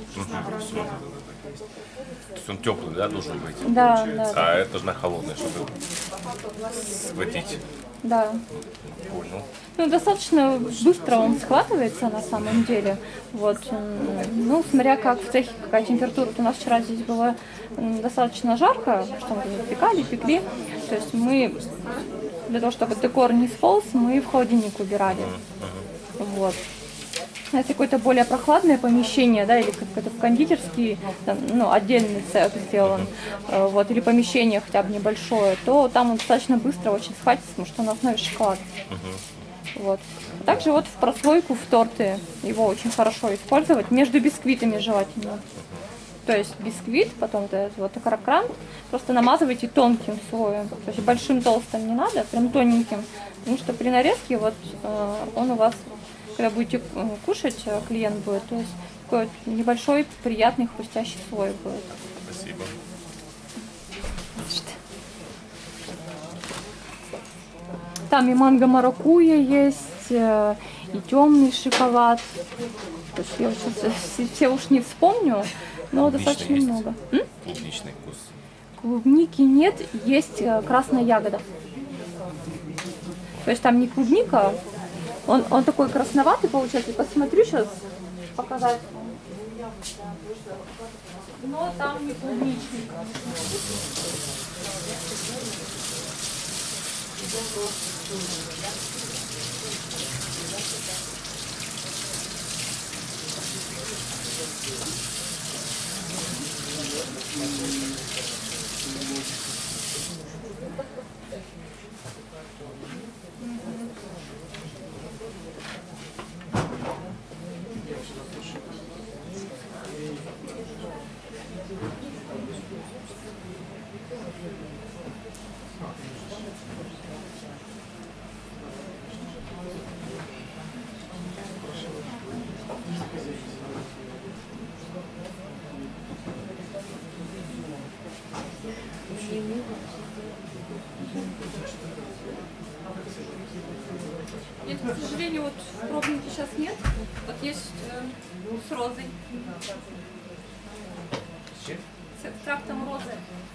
То есть он теплый, да, должен быть? Да, да. А это на холодное, чтобы схватить. Да. Понял. Ну, достаточно быстро он схватывается на самом деле. Вот. Ну, смотря как в цехе, какая температура. Вот у нас вчера здесь было достаточно жарко, что мы пекли. То есть мы, для того, чтобы декор не сполз, мы в холодильник убирали. Вот. Если какое-то более прохладное помещение, да, или какой-то кондитерский, там, ну, отдельный цех сделан, вот, или помещение хотя бы небольшое, то там он достаточно быстро очень схватится, потому что на основе шоколада. Вот. А также вот в прослойку, в торты его очень хорошо использовать, между бисквитами желательно. То есть бисквит, потом вот кракан, просто намазывайте тонким слоем, то есть большим толстым не надо, прям тоненьким, потому что при нарезке вот он у вас, когда будете кушать, клиент будет, то есть такой вот небольшой приятный хрустящий слой будет. Спасибо. Там и манго-маракуйя есть, и темный шоколад. То есть я сейчас все уж не вспомню, Но Клубничный достаточно есть? много. Клубничный вкус. Клубники нет, есть красная ягода. То есть там не клубника, он такой красноватый получается. Посмотрю сейчас, показать. Но там не клубничный. Нет, к сожалению, вот в пробнике сейчас нет. Вот есть с розой. С экстрактом розы.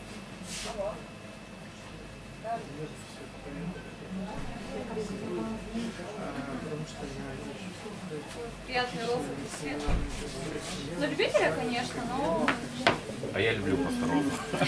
Приятный розовый цвет. На любителя, конечно, но... А я люблю просто розу.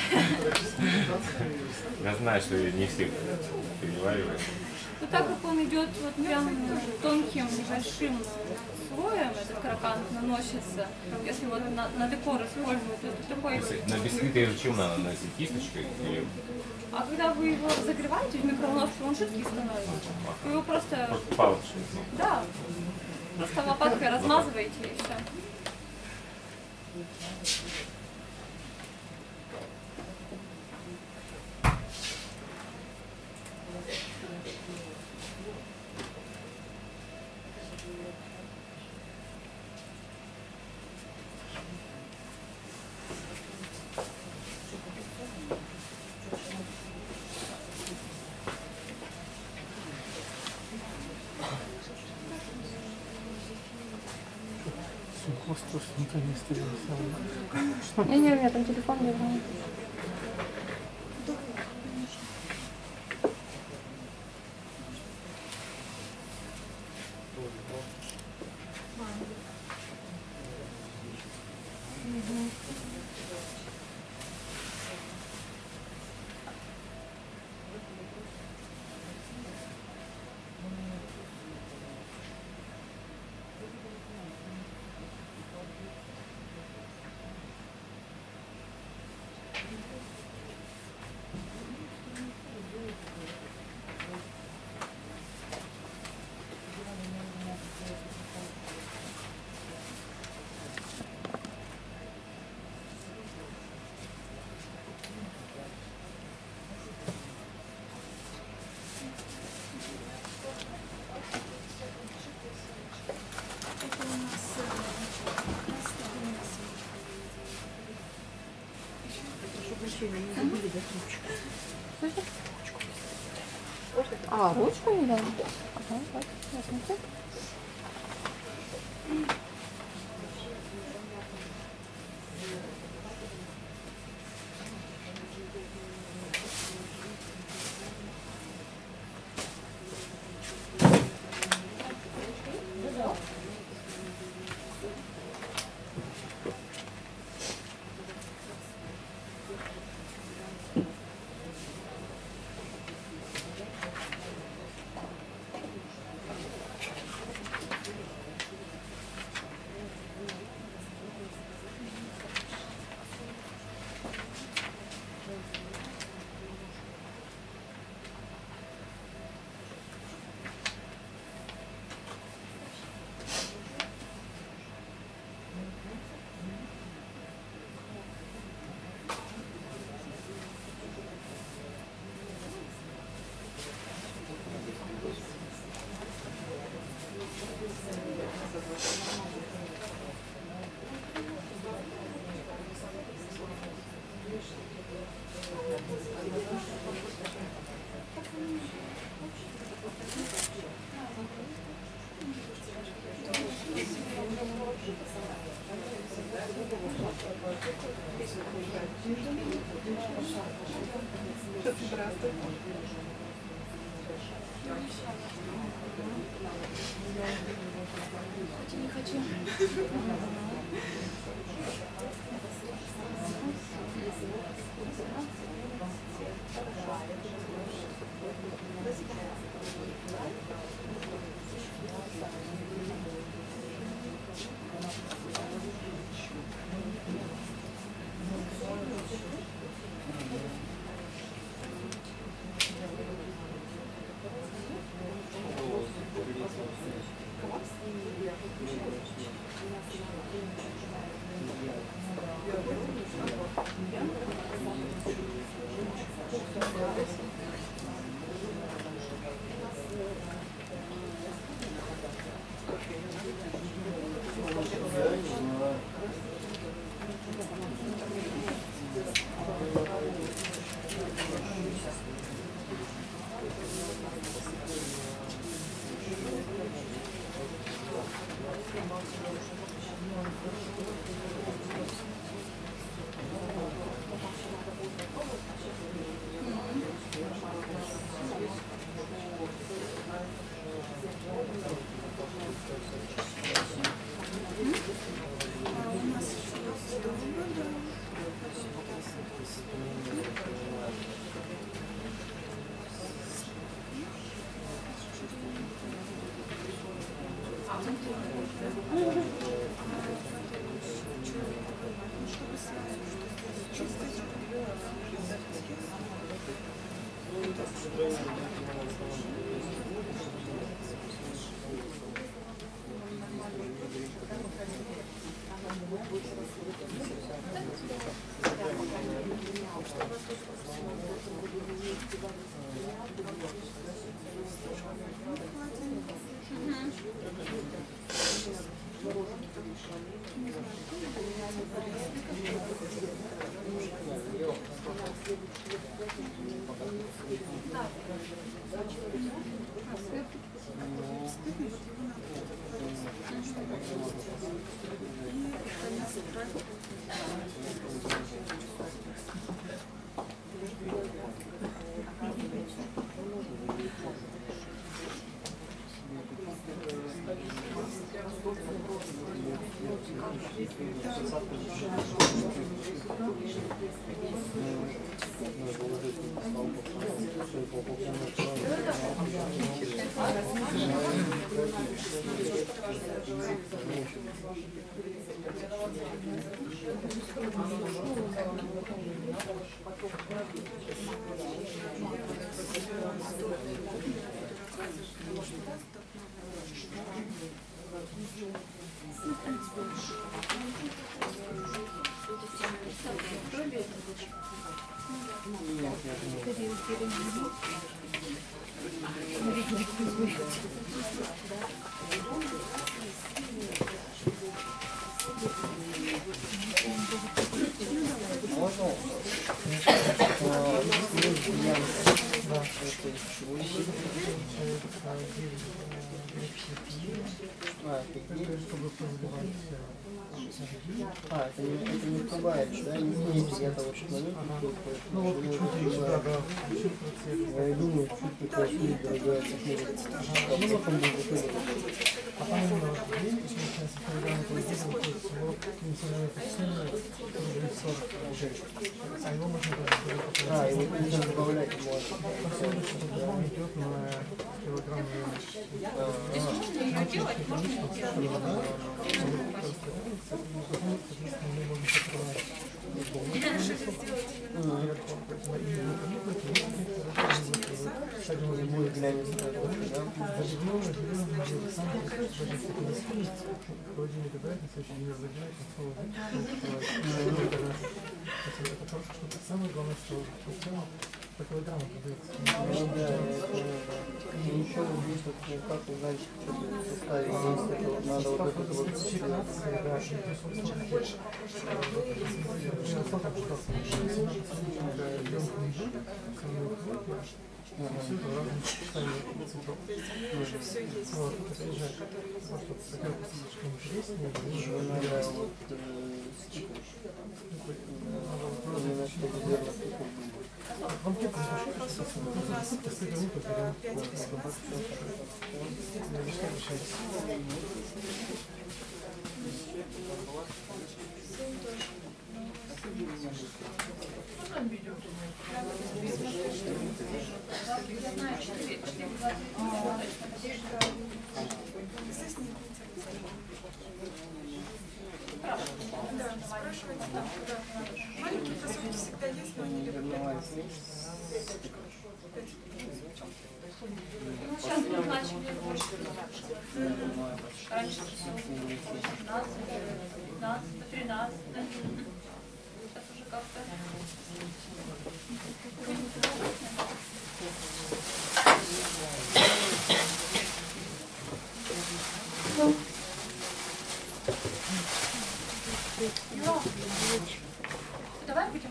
Я знаю, что не все переваривают. Ну, так как он идет вот прям тонким, небольшим слоем, этот крокант наносится, если вот на декор использовать, это такой... На бисквиты зачем надо наносить? Кисточкой? Или... А когда вы его разогреваете в микроволновке, он жидкий становится. Вы его просто... Просто палочкой. Да. Просто лопаткой размазываете и все. Не, у меня там телефон не было. А, ручку не дали? Ага, вот, возьмите. Хочу, не хочу. Это не добавишь, да? Не где-то вот шоколадку. Ну вот чуть-чуть, да. Я думаю, чуть такая штука дорогая, как потом будет выходить. А там именно вот день, если начинается с программы, то здесь выходит всего национальное впечатление рублей 40. А его можно даже Его нельзя добавлять можно. по всему что идет на килограмм Будет глянец, да? Холодильник играет, на следующий день разогревает, это хорошо, что самое главное, что по килограмму продается. Ну да, еще вот здесь вот как узнать, что составить здесь, это вот надо вот это вот сделать. Да, Уже все есть, которые Еще надо вот стикер. Именно чтобы верно стикер был. у нас будет 5-18. Да, спрашивайте там, куда. Маленькие фасовки всегда есть, но они любят 5-18. Ну, сейчас мы начали больше. Раньше 16, 15, 13. Сейчас уже как-то... Юра, давай будем.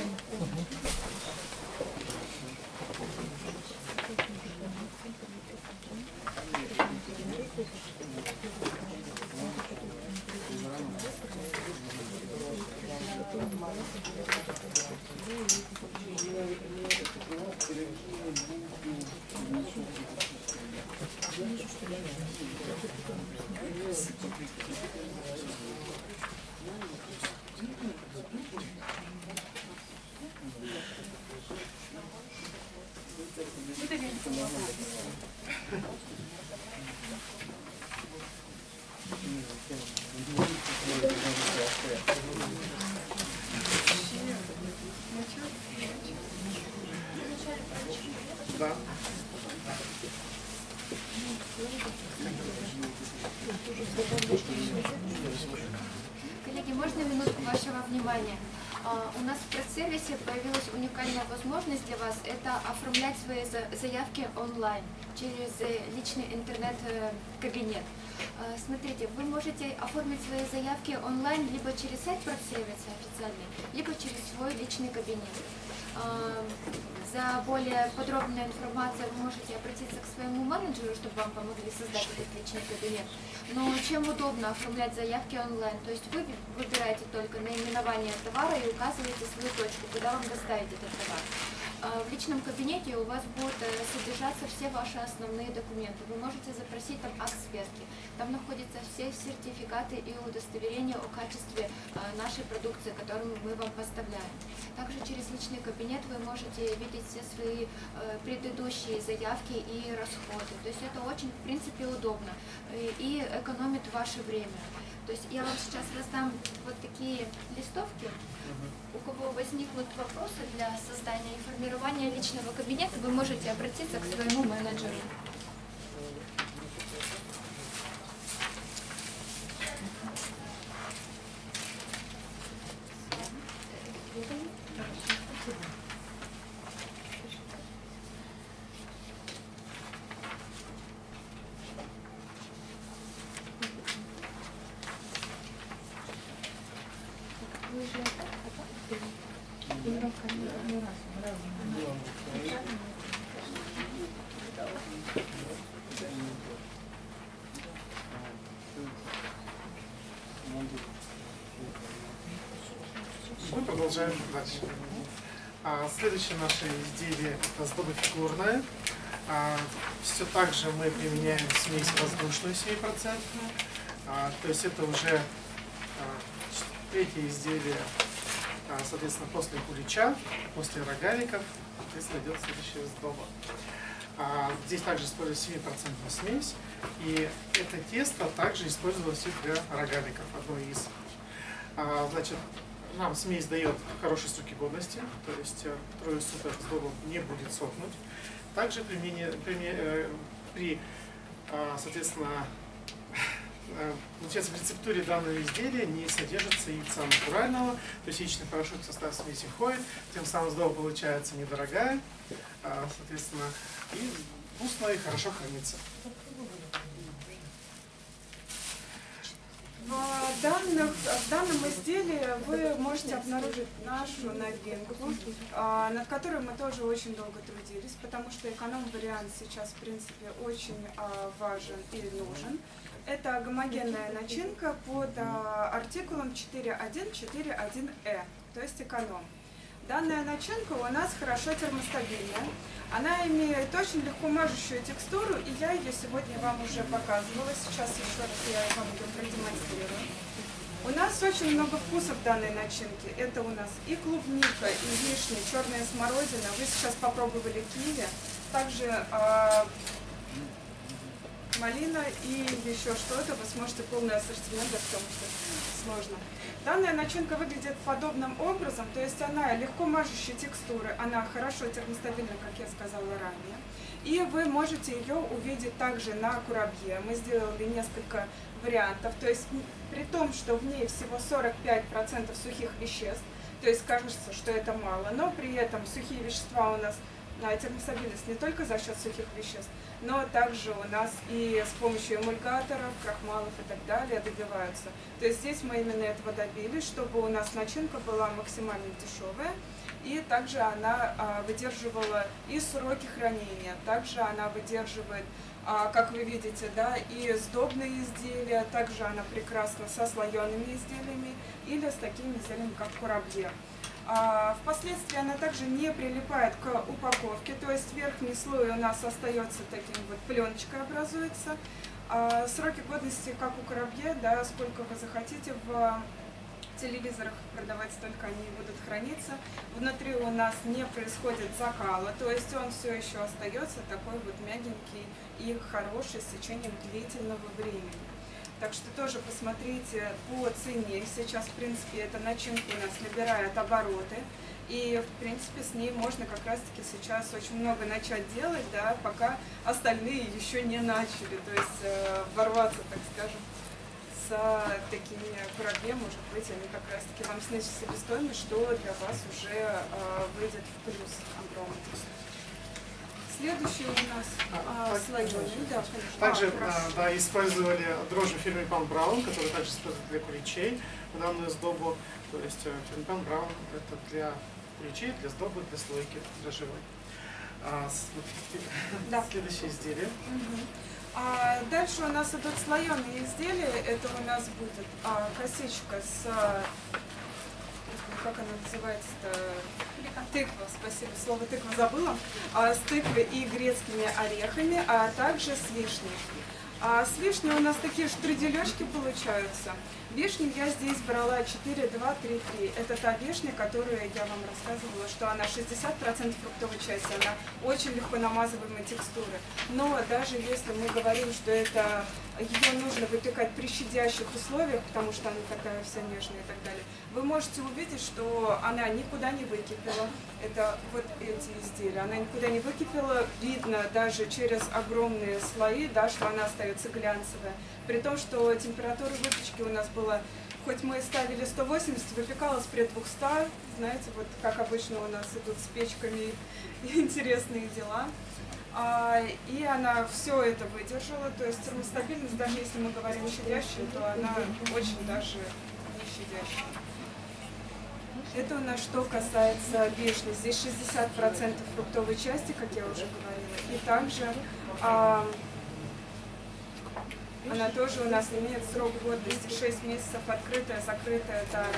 Да. Коллеги, можно минутку вашего внимания? У нас в предсервисе появилась уникальная возможность для вас – это оформлять свои заявки онлайн через личный интернет-кабинет. Смотрите, вы можете оформить свои заявки онлайн либо через сайт предсервиса официальный, либо через свой личный кабинет. За более подробной информацией вы можете обратиться к своему менеджеру, чтобы вам помогли создать этот личный кабинет. Но чем удобно оформлять заявки онлайн? То есть вы выбираете только наименование товара и указываете свою точку, куда вам доставить этот товар. В личном кабинете у вас будут содержаться все ваши основные документы. Вы можете запросить там акт сверки. Там находятся все сертификаты и удостоверения о качестве нашей продукции, которую мы вам поставляем. Также через личный кабинет вы можете видеть все свои предыдущие заявки и расходы. То есть это очень, в принципе, удобно и экономит ваше время. То есть я вам сейчас раздам вот такие листовки. У кого возникнут вопросы для создания и формирования личного кабинета, вы можете обратиться к своему менеджеру. Мы продолжаем дальше. Следующее наше изделие – это сдоба фигурная. Все так же мы применяем смесь воздушную 7%. То есть это уже третье изделие, соответственно, после кулича, после рогаликов, соответственно, идет следующая сдоба. Здесь также используется 7% смесь, и это тесто также использовалось и для рогаликов, одно из. Значит, нам смесь дает хорошие сроки годности, то есть трое суток сдоба не будет сохнуть. Также при соответственно, получается, в рецептуре данного изделия не содержится яйца натурального, то есть яичный порошок в состав смеси входит, тем самым сдоба получается недорогая, соответственно, и вкусно и хорошо хранится. В данном изделии вы можете обнаружить нашу новинку, над которой мы тоже очень долго трудились, потому что эконом-вариант сейчас, в принципе, очень важен и нужен. Это гомогенная начинка под артикулом 4.1.4.1Э, то есть эконом. Данная начинка у нас хорошо термостабильная. Она имеет очень легко мажущую текстуру, и я ее сегодня вам уже показывала. Сейчас еще раз я вам ее продемонстрирую. У нас очень много вкусов данной начинки. Это у нас и клубника, и вишня, черная смородина. Вы сейчас попробовали киви. Также малина и еще что-то. Вы сможете полный ассортимент, потому что сложно. Данная начинка выглядит подобным образом, то есть она легко мажущей текстуры, она хорошо термостабильна, как я сказала ранее. И вы можете ее увидеть также на курабье. Мы сделали несколько вариантов, то есть при том, что в ней всего 45% сухих веществ, то есть кажется, что это мало, но при этом сухие вещества у нас термостабильность не только за счет сухих веществ, но также у нас и с помощью эмульгаторов, крахмалов и так далее добиваются. То есть здесь мы именно этого добились, чтобы у нас начинка была максимально дешевая, и также она выдерживала и сроки хранения, также она выдерживает, как вы видите, да, и сдобные изделия, также она прекрасна со слоеными изделиями или с такими изделиями, как курабье. Впоследствии она также не прилипает к упаковке, то есть верхний слой у нас остается таким вот, пленочкой образуется. Сроки годности, как у курабье, да, сколько вы захотите, в телевизорах продавать, столько они будут храниться. Внутри у нас не происходит закала, то есть он все еще остается такой вот мягенький и хороший с течением длительного времени. Так что тоже посмотрите по цене. Сейчас, в принципе, эта начинка у нас набирает обороты. И, в принципе, с ней можно как раз-таки сейчас очень много начать делать, да, пока остальные еще не начали. То есть ворваться, так скажем, с такими курабье, может быть, они как раз-таки вам снизят себестоимость, что для вас уже выйдет в плюс огромный. Следующий у нас слоеный, да, Также да, использовали дрожжи фирмы Пан Браун, которые также используют для куличей в данную сдобу. То есть фирма Пан Браун это для куличей, для сдобы, для слойки дрожжевой. Да. Следующее изделие. Дальше у нас идут слоеные изделия. Это у нас будет косичка с, как она называется-то? Тыква, спасибо, слово тыква забыла. С тыквой и грецкими орехами, а также с вишней. С вишней у нас такие штруделечки получаются. Вишню я здесь брала 4,2,3,3. Это та вишня, которую я вам рассказывала, что она 60% фруктовой части, она очень легко намазываемой текстуры. Но даже если мы говорим, что это ее нужно выпекать при щадящих условиях, потому что она такая вся нежная и так далее, вы можете увидеть, что она никуда не выкипела. Это вот эти изделия. Она никуда не выкипела. Видно даже через огромные слои, да, что она остается глянцевая. При том, что температура выпечки у нас была, хоть мы ставили 180, выпекалась при 200. Знаете, вот как обычно у нас идут с печками интересные дела. И она все это выдержала, то есть термостабильность, даже если мы говорим щадящая, то она очень даже не щадящая. Это у нас что касается вишни. Здесь 60% фруктовой части, как я уже говорила. И также она тоже у нас имеет срок годности 6 месяцев, открытая, закрытая тара.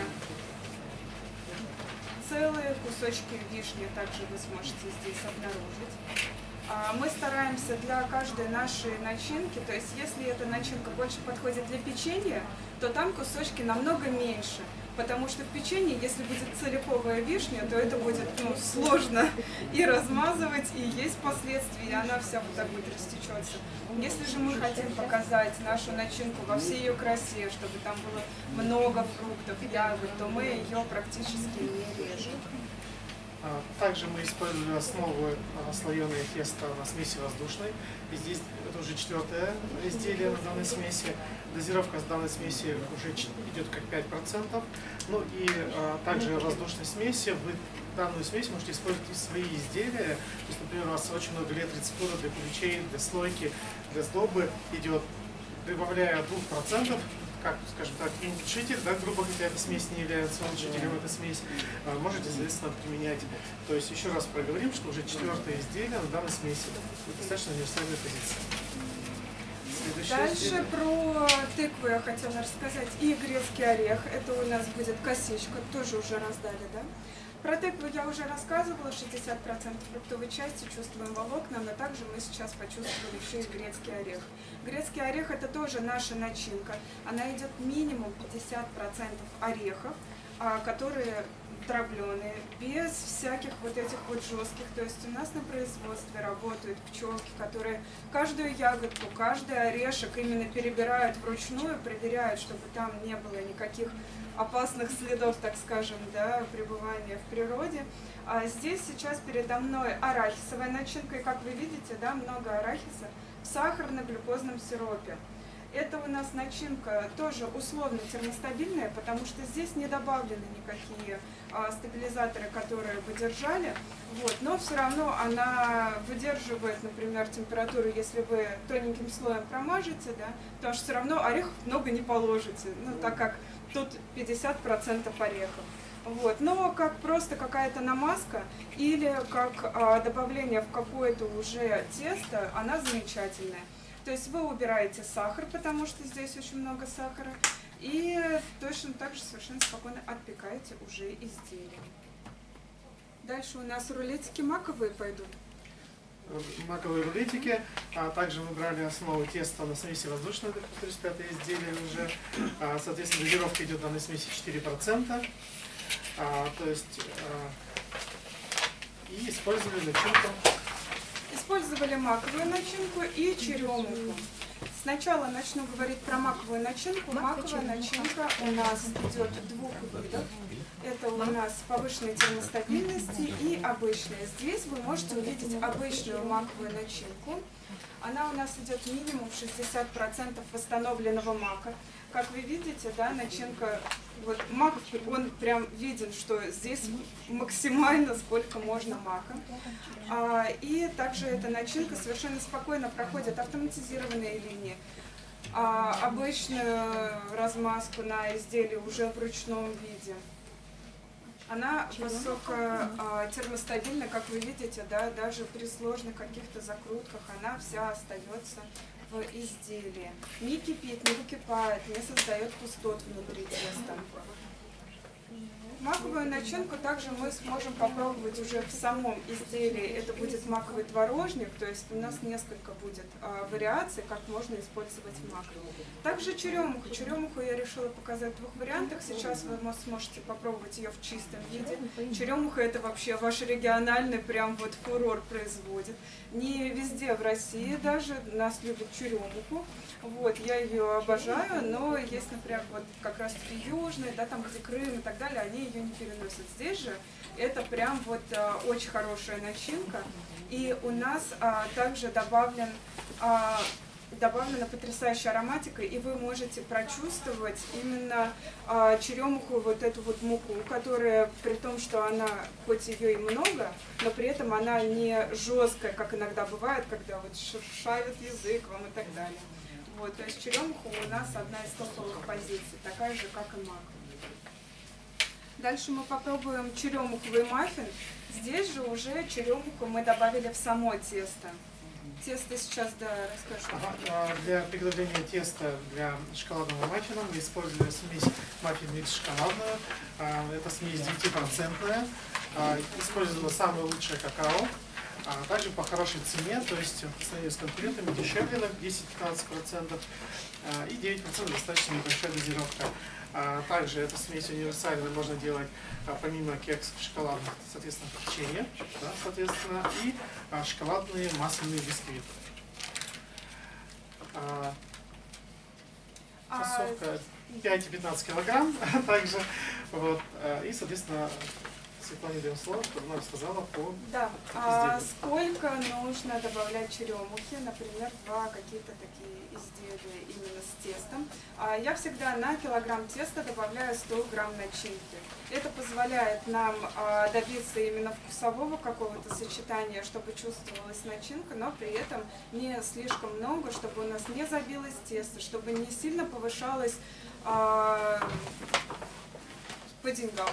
Целые кусочки вишни также вы сможете здесь обнаружить. Мы стараемся для каждой нашей начинки, то есть если эта начинка больше подходит для печенья, то там кусочки намного меньше. Потому что в печенье, если будет целиковая вишня, то это будет сложно и размазывать, и есть последствия, и она вся вот так вот растечется. Если же мы хотим показать нашу начинку во всей ее красе, чтобы там было много фруктов, ягод, то мы ее практически не режем. Также мы использовали основу слоеное тесто на смеси воздушной. И здесь это уже 4-е изделие на данной смеси. Дозировка с данной смеси уже идет как 5%. Ну и также воздушной смеси. Вы данную смесь можете использовать и свои изделия. То есть, например, у вас очень много лет рецептуры для куличей, для слойки, для сдобы идет, добавляя 2% как, скажем так, улучшитель, да, грубо хотя эта смесь не является улучшителем, эта смесь, можете, соответственно, применять. То есть еще раз проговорим, что уже 4-е изделие на данной смеси. Достаточно универсальная позиция. Дальше про тыкву я хотела рассказать. И грецкий орех, это у нас будет косичка, тоже уже раздали, да? Про тыкву я уже рассказывала, 60% фруктовой части, чувствуем волокна, но также мы сейчас почувствовали еще и грецкий орех. Грецкий орех это тоже наша начинка, она идет минимум 50% орехов, которые дробленые, без всяких вот этих вот жестких. То есть у нас на производстве работают пчелки, которые каждую ягодку, каждый орешек именно перебирают вручную, проверяют, чтобы там не было никаких опасных следов, так скажем, да, пребывания в природе. А здесь сейчас передо мной арахисовая начинка, и как вы видите, да, много арахиса в сахарно-глюкозном сиропе. Это у нас начинка тоже условно термостабильная, потому что здесь не добавлены никакие стабилизаторы, которые бы держали, вот, но все равно она выдерживает, например, температуру, если вы тоненьким слоем промажете, да, потому что все равно орехов много не положите, ну, так как тут 50% орехов. Вот. Но как просто какая-то намазка или как добавление в какое-то уже тесто, она замечательная. То есть вы убираете сахар, потому что здесь очень много сахара, и точно так же совершенно спокойно отпекаете уже изделие. Дальше у нас рулетики маковые пойдут. Маковые рулетики, а также мы брали основу теста на смеси воздушной, это 35-е изделие уже. Соответственно, дозировка идет в данной смеси 4%. То есть и использовали начинку. Использовали маковую начинку и черемуху. Сначала начну говорить про маковую начинку. Маковая начинка у нас идет двух видов. Это у нас повышенной термостабильности и обычная. Здесь вы можете увидеть обычную маковую начинку. Она у нас идет минимум 60% восстановленного мака. Как вы видите, да, начинка, вот мак, он прям виден, что здесь максимально сколько можно мака. И также эта начинка совершенно спокойно проходит автоматизированные линии. Обычную размазку на изделии уже в ручном виде. Она высокотермостабильна, как вы видите, да, даже при сложных каких-то закрутках она вся остается в изделии. Не кипит, не выкипает, не создает пустот внутри теста. Маковую начинку также мы сможем попробовать уже в самом изделии. Это будет маковый творожник, то есть у нас несколько будет вариаций, как можно использовать мак. Также черемуху. Черемуху я решила показать в двух вариантах. Сейчас вы сможете попробовать ее в чистом виде. Черемуха это вообще ваш региональный прям вот фурор производит. Не везде в России даже нас любят черемуху. Вот, я ее обожаю, но есть, например, вот как раз таки южные, да, там где Крым и так далее, они ее не переносят. Здесь же это прям вот очень хорошая начинка. И у нас также добавлена потрясающая ароматика, и вы можете прочувствовать именно черемуху, вот эту вот муку, которая, при том, что она, хоть ее и много, но при этом она не жесткая, как иногда бывает, когда вот шершавит язык вам и так далее. Вот, то есть черемуха у нас одна из топовых позиций, такая же, как и мак. Дальше мы попробуем черемуховый маффин. Здесь же уже черемуху мы добавили в само тесто. Тесто сейчас, да, расскажу. Для приготовления теста для шоколадного маффина мы использовали смесь маффин микс шоколадную. Это смесь 9%. Использовала самое лучшее какао. Также по хорошей цене, то есть по сравнению с конкурентами дешевле на 10-15%, и 9% достаточно небольшая дозировка. Также эта смесь универсальная, можно делать помимо кексов шоколадных, соответственно, печенье, да, соответственно, и шоколадные масляные бисквиты. Фасовка 5-15 килограмм также, вот, и, соответственно, Светлане даем слово, чтобы она рассказала по Да, изделиям. сколько нужно добавлять черемухи, например, в какие-то такие изделия именно с тестом. Я всегда на килограмм теста добавляю 100 грамм начинки. Это позволяет нам добиться именно вкусового какого-то сочетания, чтобы чувствовалась начинка, но при этом не слишком много, чтобы у нас не забилось тесто, чтобы не сильно повышалось по деньгам.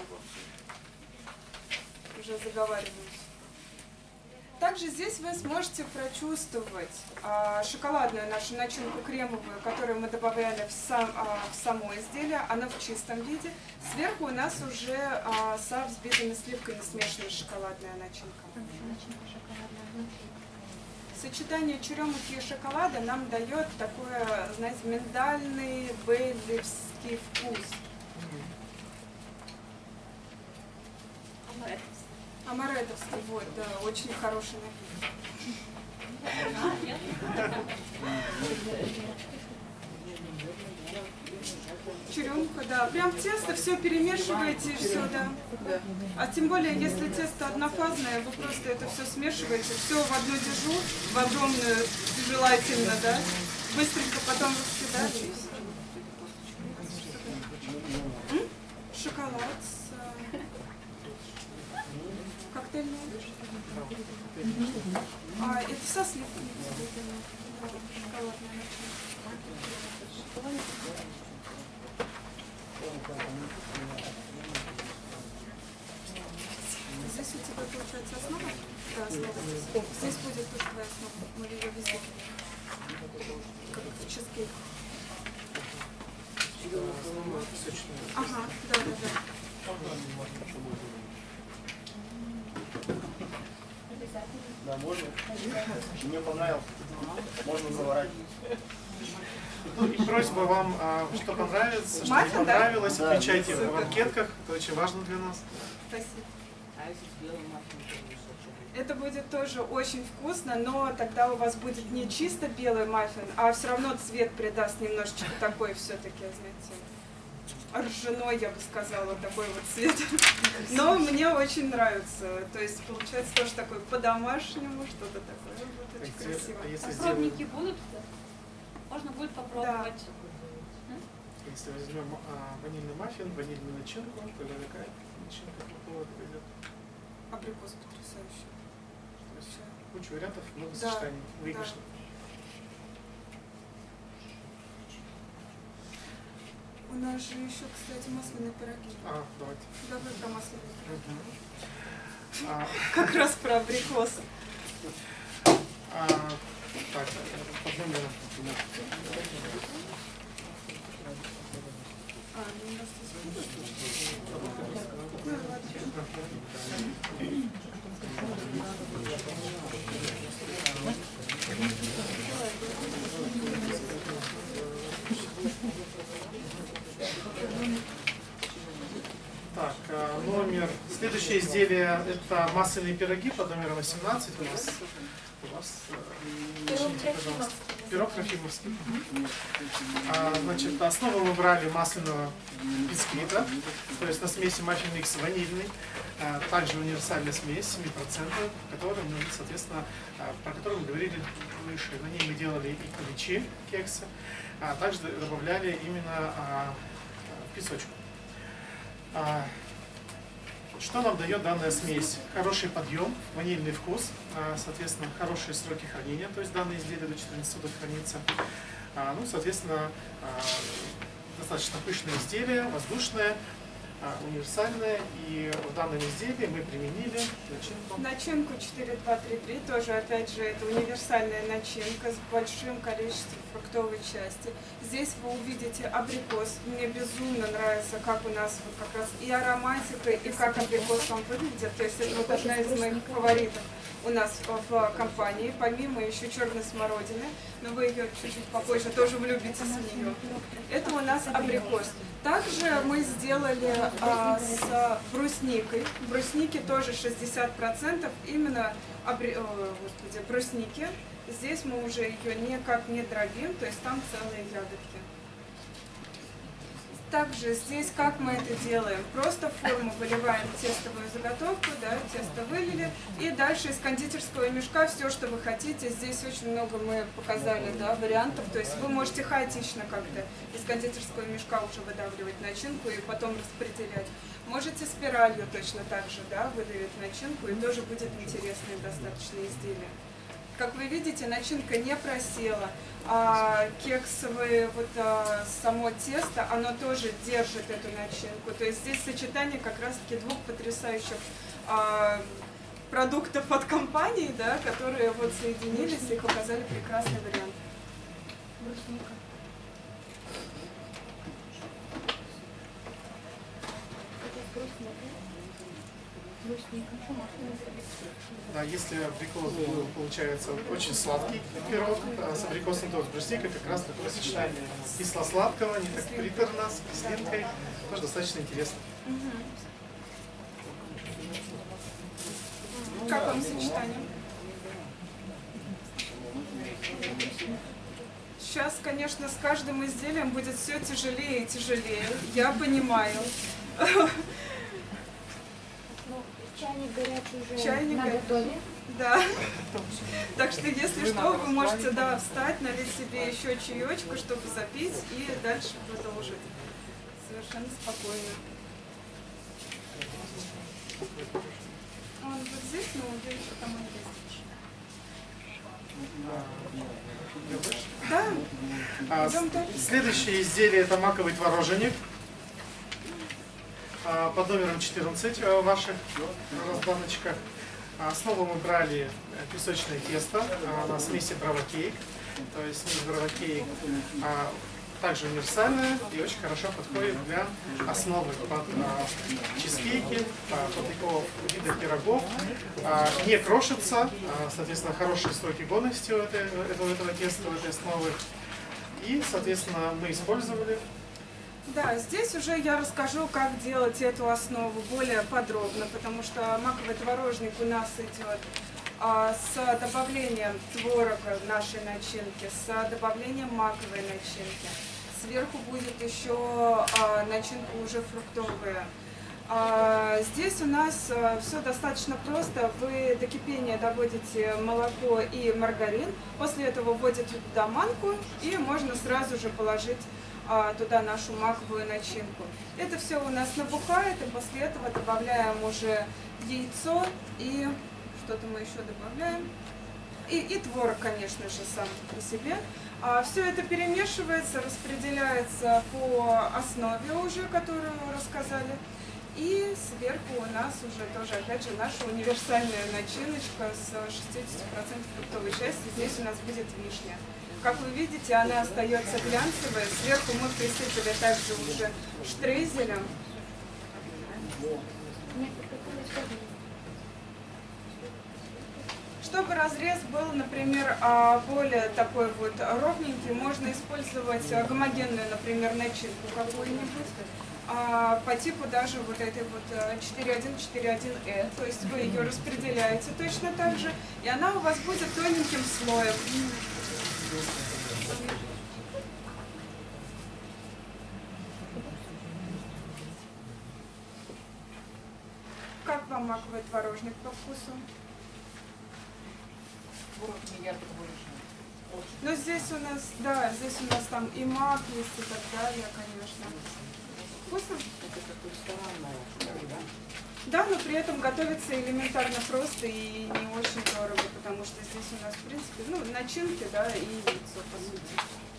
Уже заговариваюсь. Также здесь вы сможете прочувствовать шоколадную нашу начинку кремовую, которую мы добавляли в само изделие. Она в чистом виде. Сверху у нас уже со взбитыми сливками смешанная шоколадная начинка. Сочетание черемухи и шоколада нам дает такой, знаете, миндальный бейлевский вкус. Амаретовский, вот, да, очень хороший напиток. Черемуха, да, прям тесто, все перемешиваете и все, да. А тем более, если тесто однофазное, вы просто это все смешиваете, все в одну дежу, в огромную, желательно, да. Быстренько потом раскидали и все. Шоколад с коктейльный. Это со сливками. Да, шоколадная начинка. Здесь у тебя получается основа? Да, основа. Здесь будет тоже твоя основа. Мы ее везде. Как в чизкейк. Ага, да. Да, можно? Мне понравилось. Можно заворачивать. Ну и просьба вам, что понравится, что Маффин, не да? понравилось, Да. отмечайте Супер. в анкетках, это очень важно для нас. Спасибо. Это будет тоже очень вкусно, но тогда у вас будет не чисто белый маффин, а все равно цвет придаст немножечко такой все-таки, знаете, ржаной, я бы сказала, такой вот цвет. Но мне очень нравится. То есть получается тоже такой по-домашнему, что-то такое. Вот очень красиво. А если Пробники будут? Можно будет попробовать. Если возьмем ванильный маффин, ванильную начинку, тогда какая начинка готова пойдет? Абрикос потрясающий. То есть куча вариантов, много Да, сочетаний, выигрышных. У нас же еще, кстати, масляные пироги. Давайте. Давай про масляные пироги. Мгм. Как раз про абрикос. Так, под номером. Так, номер. Следующее изделие — это масляные пироги под номером 18. У вас уточните, пожалуйста. Пирог Трофимовский. Значит, основу мы брали масляного бисквита, то есть на смеси маффин микс ванильный, также универсальная смесь 7%, которую мы, соответственно, про которую мы говорили выше. На ней мы делали и куличи, кексы, а также добавляли именно песочку. Что нам дает данная смесь? Хороший подъем, ванильный вкус, соответственно, хорошие сроки хранения, то есть данное изделие до 14 суток хранится. Ну, соответственно, достаточно пышное изделие, воздушное, универсальное. И в данном изделии мы применили Начинку 4233, тоже, опять же, это универсальная начинка с большим количеством фруктовой части. Здесь вы увидите абрикос. Мне безумно нравится, как у нас вот как раз и ароматика, и как абрикос вам выглядит. То есть это вот одна из моих фаворитов у нас в компании, помимо еще черной смородины, но вы ее чуть-чуть попозже тоже влюбитесь в нее. Это у нас абрикос. Также мы сделали с брусникой. Брусники тоже 60% именно брусники. Здесь мы уже ее никак не дробим, то есть там целые ягодки. Также здесь как мы это делаем? Просто в форму выливаем тестовую заготовку, да, тесто вылили, и дальше из кондитерского мешка все, что вы хотите. Здесь очень много мы показали, да, вариантов, то есть вы можете хаотично как-то из кондитерского мешка уже выдавливать начинку и потом распределять. Можете спиралью точно так же, да, выдавить начинку, и тоже будет интересное достаточно изделие. Как вы видите, начинка не просела, а кексовое само тесто, оно тоже держит эту начинку. То есть здесь сочетание как раз-таки двух потрясающих продуктов от компании, да, которые вот соединились и показали прекрасный вариант. Да, если абрикос получается очень сладкий пирог, с абрикосным торт, брусника как раз такое сочетание кисло-сладкого, не так приторно, с кислинкой, тоже достаточно интересно. Как вам сочетание? Сейчас, конечно, с каждым изделием будет все тяжелее и тяжелее, я понимаю. Чайник горячий уже Чайник наготове. Да. Так что, если что, вы можете, да, встать, налить себе еще чаечку, чтобы запить, и дальше продолжить. Совершенно спокойно. Он вот здесь, но я еще там есть. Да. Идем дальше. Следующее изделие — это маковый творожник. Под номером 14 в ваших баночках. Снова мы брали песочное тесто на смеси бравокейк. То есть смесь бравокейк также универсальная и очень хорошо подходит для основы под чизкейки, под такого вида пирогов. Не крошится, соответственно, хорошие сроки годности у этого теста, у этой основы. И, соответственно, мы использовали. Да, здесь уже я расскажу, как делать эту основу более подробно, потому что маковый творожник у нас идет с добавлением творога в нашей начинке, с добавлением маковой начинки. Сверху будет еще начинка уже фруктовая. Здесь у нас все достаточно просто. Вы до кипения доводите молоко и маргарин, после этого вводите туда манку, и можно сразу же положить туда нашу маковую начинку. Это все у нас набухает, и после этого добавляем уже яйцо и что-то мы еще добавляем. И творог, конечно же, сам по себе. Все это перемешивается, распределяется по основе уже, которую мы рассказали. И сверху у нас уже тоже, опять же, наша универсальная начиночка с 60% фруктовой части. Здесь у нас будет вишня. Как вы видите, она остается глянцевой. Сверху мы присыпали также уже штрезелем. Чтобы разрез был, например, более такой вот ровненький, можно использовать гомогенную, например, начинку какую-нибудь. По типу даже вот этой вот 4.1.4.1Э. То есть вы ее распределяете точно так же, и она у вас будет тоненьким слоем. Как вам маковый творожник по вкусу? Ну здесь у нас, да, здесь у нас там и мак есть и так далее, конечно. Вкусно? Да, но при этом готовится элементарно просто и не очень дорого, потому что здесь у нас, в принципе, ну, начинки, да, и яйцо, по сути.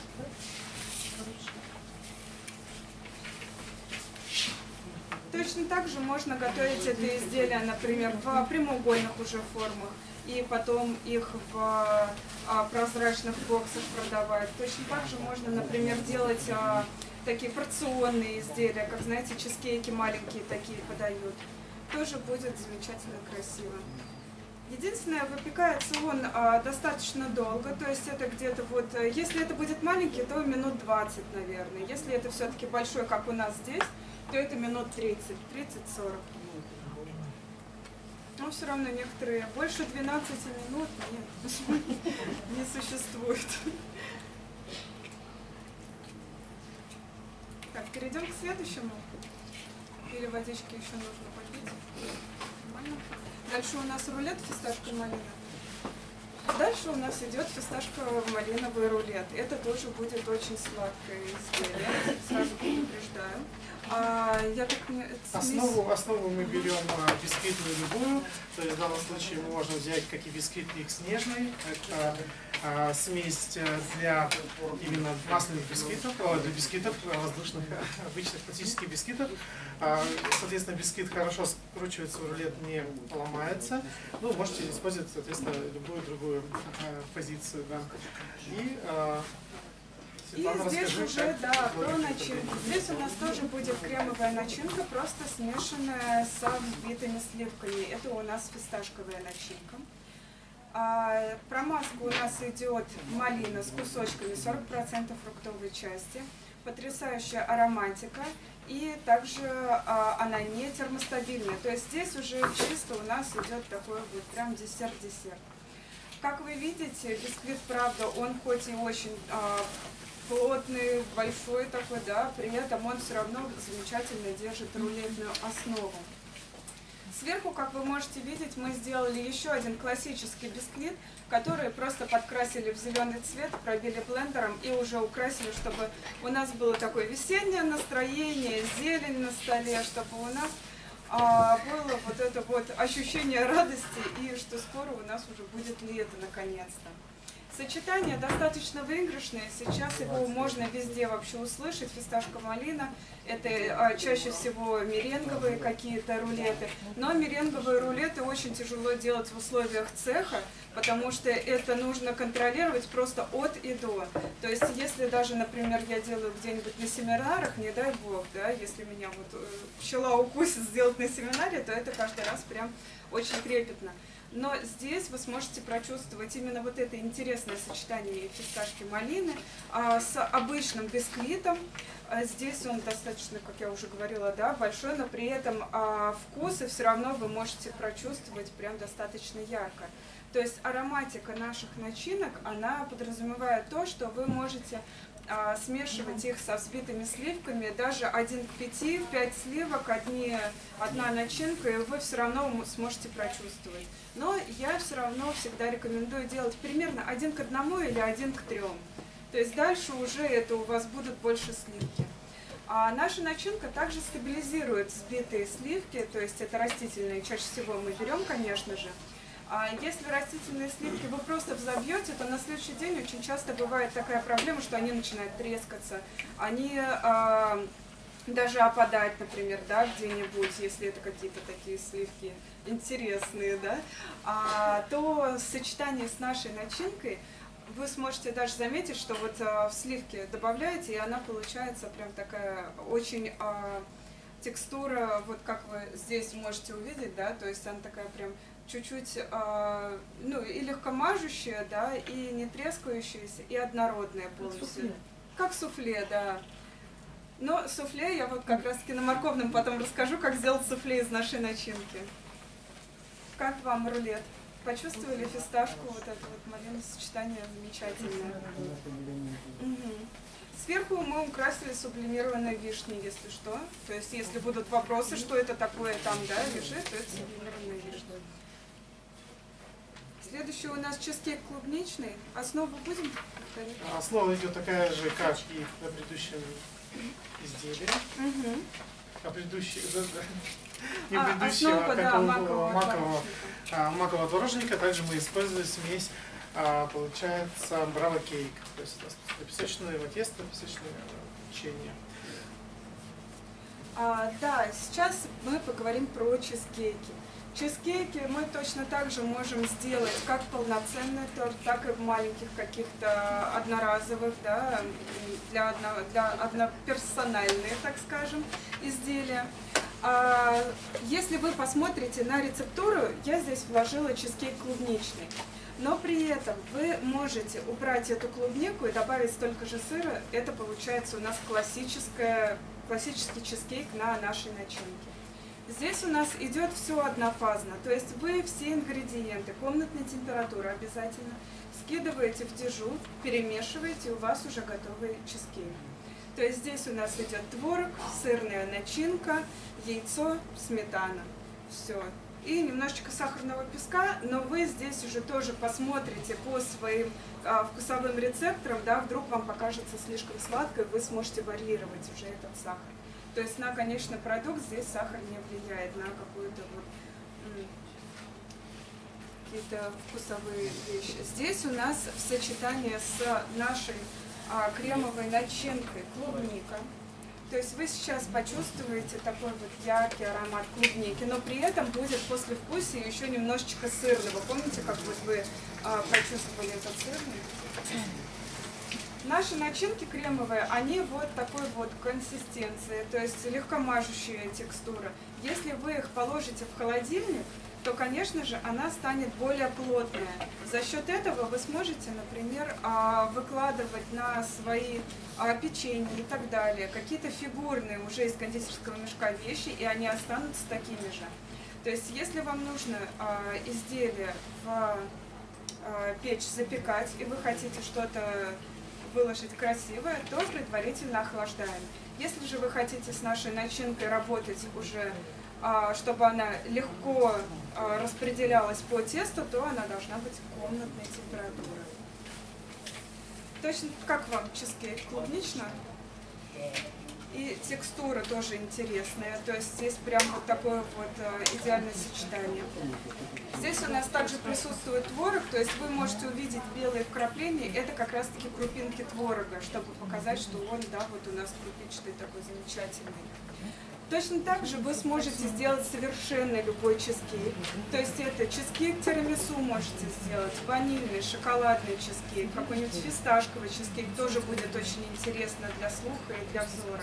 Точно так же можно готовить это изделие, например, в прямоугольных уже формах, и потом их в прозрачных боксах продавать. Точно так же можно, например, делать такие порционные изделия, как, знаете, чизкейки маленькие такие подают. Тоже будет замечательно красиво. Единственное, выпекается он достаточно долго, то есть это где-то вот, если это будет маленький, то минут 20, наверное. Если это все-таки большой, как у нас здесь, то это минут 30-40. Но все равно некоторые больше 12 минут нет, не существует. Так, Перейдем к следующему. Или водички еще нужно попить. Нормально. Дальше у нас рулет фисташка-малина. Дальше у нас идет фисташково-малиновый рулет. Это тоже будет очень сладкое изделие, сразу предупреждаю. Основу мы берем бисквитную любую, то есть в данном случае мы можем взять как и бисквит микс нежный, это смесь для именно масляных бисквитов, для бисквитов воздушных, обычных классических бисквитов. Соответственно, бисквит хорошо скручивается, рулет не ломается. Ну, можете использовать, соответственно, любую другую позицию. Да. И здесь уже, да, про начинку. Здесь у нас тоже будет кремовая начинка, просто смешанная со взбитыми сливками. Это у нас фисташковая начинка. Промазка у нас идет малина с кусочками 40% фруктовой части. Потрясающая ароматика. И также она не термостабильная. То есть здесь уже чисто у нас идет такой вот прям десерт-десерт. Как вы видите, бисквит, правда, он хоть и очень плотный, большой такой, да, при этом он все равно замечательно держит рулетную основу. Сверху, как вы можете видеть, мы сделали еще один классический бисквит, который просто подкрасили в зеленый цвет, пробили блендером и уже украсили, чтобы у нас было такое весеннее настроение, зелень на столе, чтобы у нас было вот это вот ощущение радости и что скоро у нас уже будет лето наконец-то. Сочетание достаточно выигрышное, сейчас его можно везде вообще услышать, фисташка-малина, это чаще всего меренговые какие-то рулеты, но меренговые рулеты очень тяжело делать в условиях цеха, потому что это нужно контролировать просто от и до. То есть если даже, например, я делаю где-нибудь на семинарах, не дай бог, да, если меня вот пчела укусит сделать на семинаре, то это каждый раз прям очень трепетно. Но здесь вы сможете прочувствовать именно вот это интересное сочетание фисташки малины с обычным бисквитом. Здесь он достаточно, как я уже говорила, да, большой, но при этом вкусы все равно вы можете прочувствовать прям достаточно ярко. То есть ароматика наших начинок, она подразумевает то, что вы можете смешивать их со взбитыми сливками, даже 1 к 5, 5 сливок, одна начинка, и вы все равно сможете прочувствовать. Но я все равно всегда рекомендую делать примерно 1 к 1 или 1 к 3. То есть дальше уже это у вас будут больше сливки. А наша начинка также стабилизирует взбитые сливки, то есть это растительные, чаще всего мы берем, конечно же. Если растительные сливки вы просто взобьете, то на следующий день очень часто бывает такая проблема, что они начинают трескаться, они даже опадать, например, да, где-нибудь, если это какие-то такие сливки интересные, да, то в сочетании с нашей начинкой вы сможете даже заметить, что вот в сливки добавляете, и она получается прям такая очень текстура, вот как вы здесь можете увидеть, да, то есть она такая прям чуть-чуть, ну, и легкомажущая, да, и не трескающаяся, и однородная полностью. Как суфле, да. Но суфле я вот как раз-таки на морковном потом расскажу, как сделать суфле из нашей начинки. Как вам рулет? Почувствовали фисташку, вот это вот малинное сочетание замечательное. Угу. Сверху мы украсили сублимированной вишней, если что. То есть, если будут вопросы, что это такое там, да, лежит, то это сублимированная вишня. Следующий у нас чизкейк клубничный. Основу будем повторить? Основа идет такая же, как и на предыдущем изделии. Угу. А предыдущий, не предыдущего, основа, как да, макового творожника. Также мы использовали смесь, получается, браво кейк. То есть песочное тесто, песочное печенье. Да, сейчас мы поговорим про чизкейки. Чизкейки мы точно так же можем сделать как полноценный торт, так и в маленьких каких-то одноразовых, да, для одноперсональных, так скажем, изделия. Если вы посмотрите на рецептуру, я здесь вложила чизкейк клубничный. Но при этом вы можете убрать эту клубнику и добавить столько же сыра. Это получается у нас классический чизкейк на нашей начинке. Здесь у нас идет все однофазно, то есть вы все ингредиенты комнатной температуры обязательно скидываете в дежу, перемешиваете, и у вас уже готовый чизкейк. То есть здесь у нас идет творог, сырная начинка, яйцо, сметана. Все. И немножечко сахарного песка, но вы здесь уже тоже посмотрите по своим вкусовым рецепторам, да, вдруг вам покажется слишком сладко, вы сможете варьировать уже этот сахар. То есть на конечный продукт здесь сахар не влияет на какую-то вот какие-то вкусовые вещи. Здесь у нас в сочетании с нашей кремовой начинкой клубника. То есть вы сейчас почувствуете такой вот яркий аромат клубники, но при этом будет послевкусие еще немножечко сырного. Помните, как вот вы почувствовали этот сырный? Наши начинки кремовые, они вот такой вот консистенции, то есть легкомажущая текстура. Если вы их положите в холодильник, то, конечно же, она станет более плотная. За счет этого вы сможете, например, выкладывать на свои печенье и так далее какие-то фигурные уже из кондитерского мешка вещи, и они останутся такими же. То есть, если вам нужно изделие в печь запекать, и вы хотите что-то выложить красивое, то предварительно охлаждаем. Если же вы хотите с нашей начинкой работать уже, чтобы она легко распределялась по тесту, то она должна быть комнатной температуры. Точно как вам чизкейк? Клубнично? И текстура тоже интересная, то есть здесь прям вот такое вот идеальное сочетание. Здесь у нас также присутствует творог, то есть вы можете увидеть белые вкрапления, это как раз таки крупинки творога, чтобы показать, что он, да, вот у нас крупичный такой замечательный. Точно так же вы сможете сделать совершенно любой чизкейк. То есть это чизкейк тирамису можете сделать, ванильный, шоколадный чизкейк, какой-нибудь фисташковый чизкейк тоже будет очень интересно для слуха и для взора.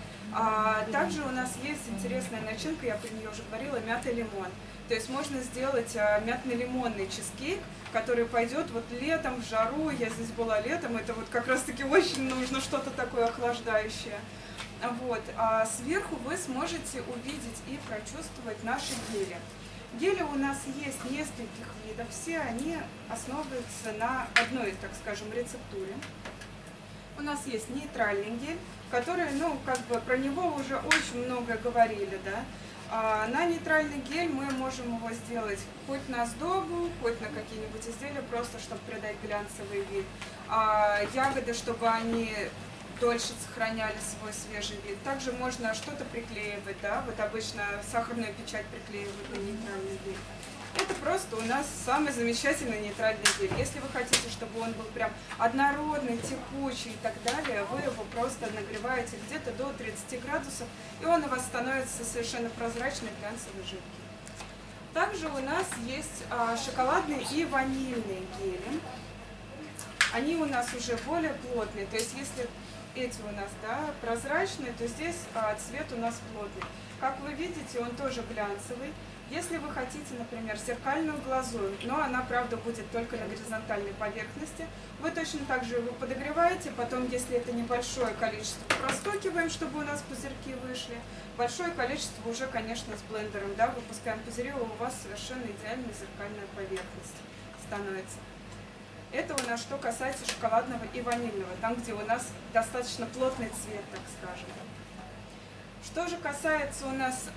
Также у нас есть интересная начинка, я про нее уже говорила, мята и лимон. То есть можно сделать мятно-лимонный чизкейк, который пойдет вот летом в жару. Я здесь была летом, это вот как раз-таки очень нужно что-то такое охлаждающее. Вот. А сверху вы сможете увидеть и прочувствовать наши гели. Гели у нас есть нескольких видов, все они основываются на одной, так скажем, рецептуре. У нас есть нейтральный гель, который, ну, как бы про него уже очень много говорили, да. На нейтральный гель мы можем его сделать хоть на сдобу, хоть на какие-нибудь изделия, просто чтобы придать глянцевый вид. Ягоды, чтобы они дольше сохраняли свой свежий вид. Также можно что-то приклеивать, да, вот обычно сахарную печать приклеивают на нейтральный гель. Это просто у нас самый замечательный нейтральный гель. Если вы хотите, чтобы он был прям однородный, текучий и так далее, вы его просто нагреваете где-то до 30 градусов, и он у вас становится совершенно прозрачный, глянцевый, жидкий. Также у нас есть шоколадные и ванильные гели. Они у нас уже более плотные, то есть если эти у нас, да, прозрачные, то здесь цвет у нас плотный. Как вы видите, он тоже глянцевый. Если вы хотите, например, зеркальную глазурь, но она, правда, будет только на горизонтальной поверхности, вы точно так же его подогреваете, потом, если это небольшое количество, простукиваем, чтобы у нас пузырьки вышли. Большое количество уже, конечно, с блендером, да, выпускаем пузыри, у вас совершенно идеальная зеркальная поверхность становится. Это у нас что касается шоколадного и ванильного, там, где у нас достаточно плотный цвет, так скажем. Что же касается у нас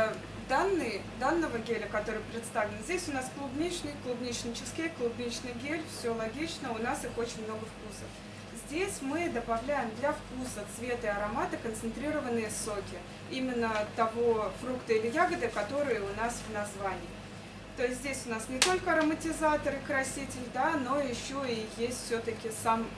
данного геля, который представлен, здесь у нас клубничный чизкейк, клубничный гель, все логично, у нас их очень много вкусов. Здесь мы добавляем для вкуса, цвета и аромата концентрированные соки, именно того фрукта или ягоды, которые у нас в названии. То есть здесь у нас не только ароматизатор и краситель, да, но еще и есть все-таки сам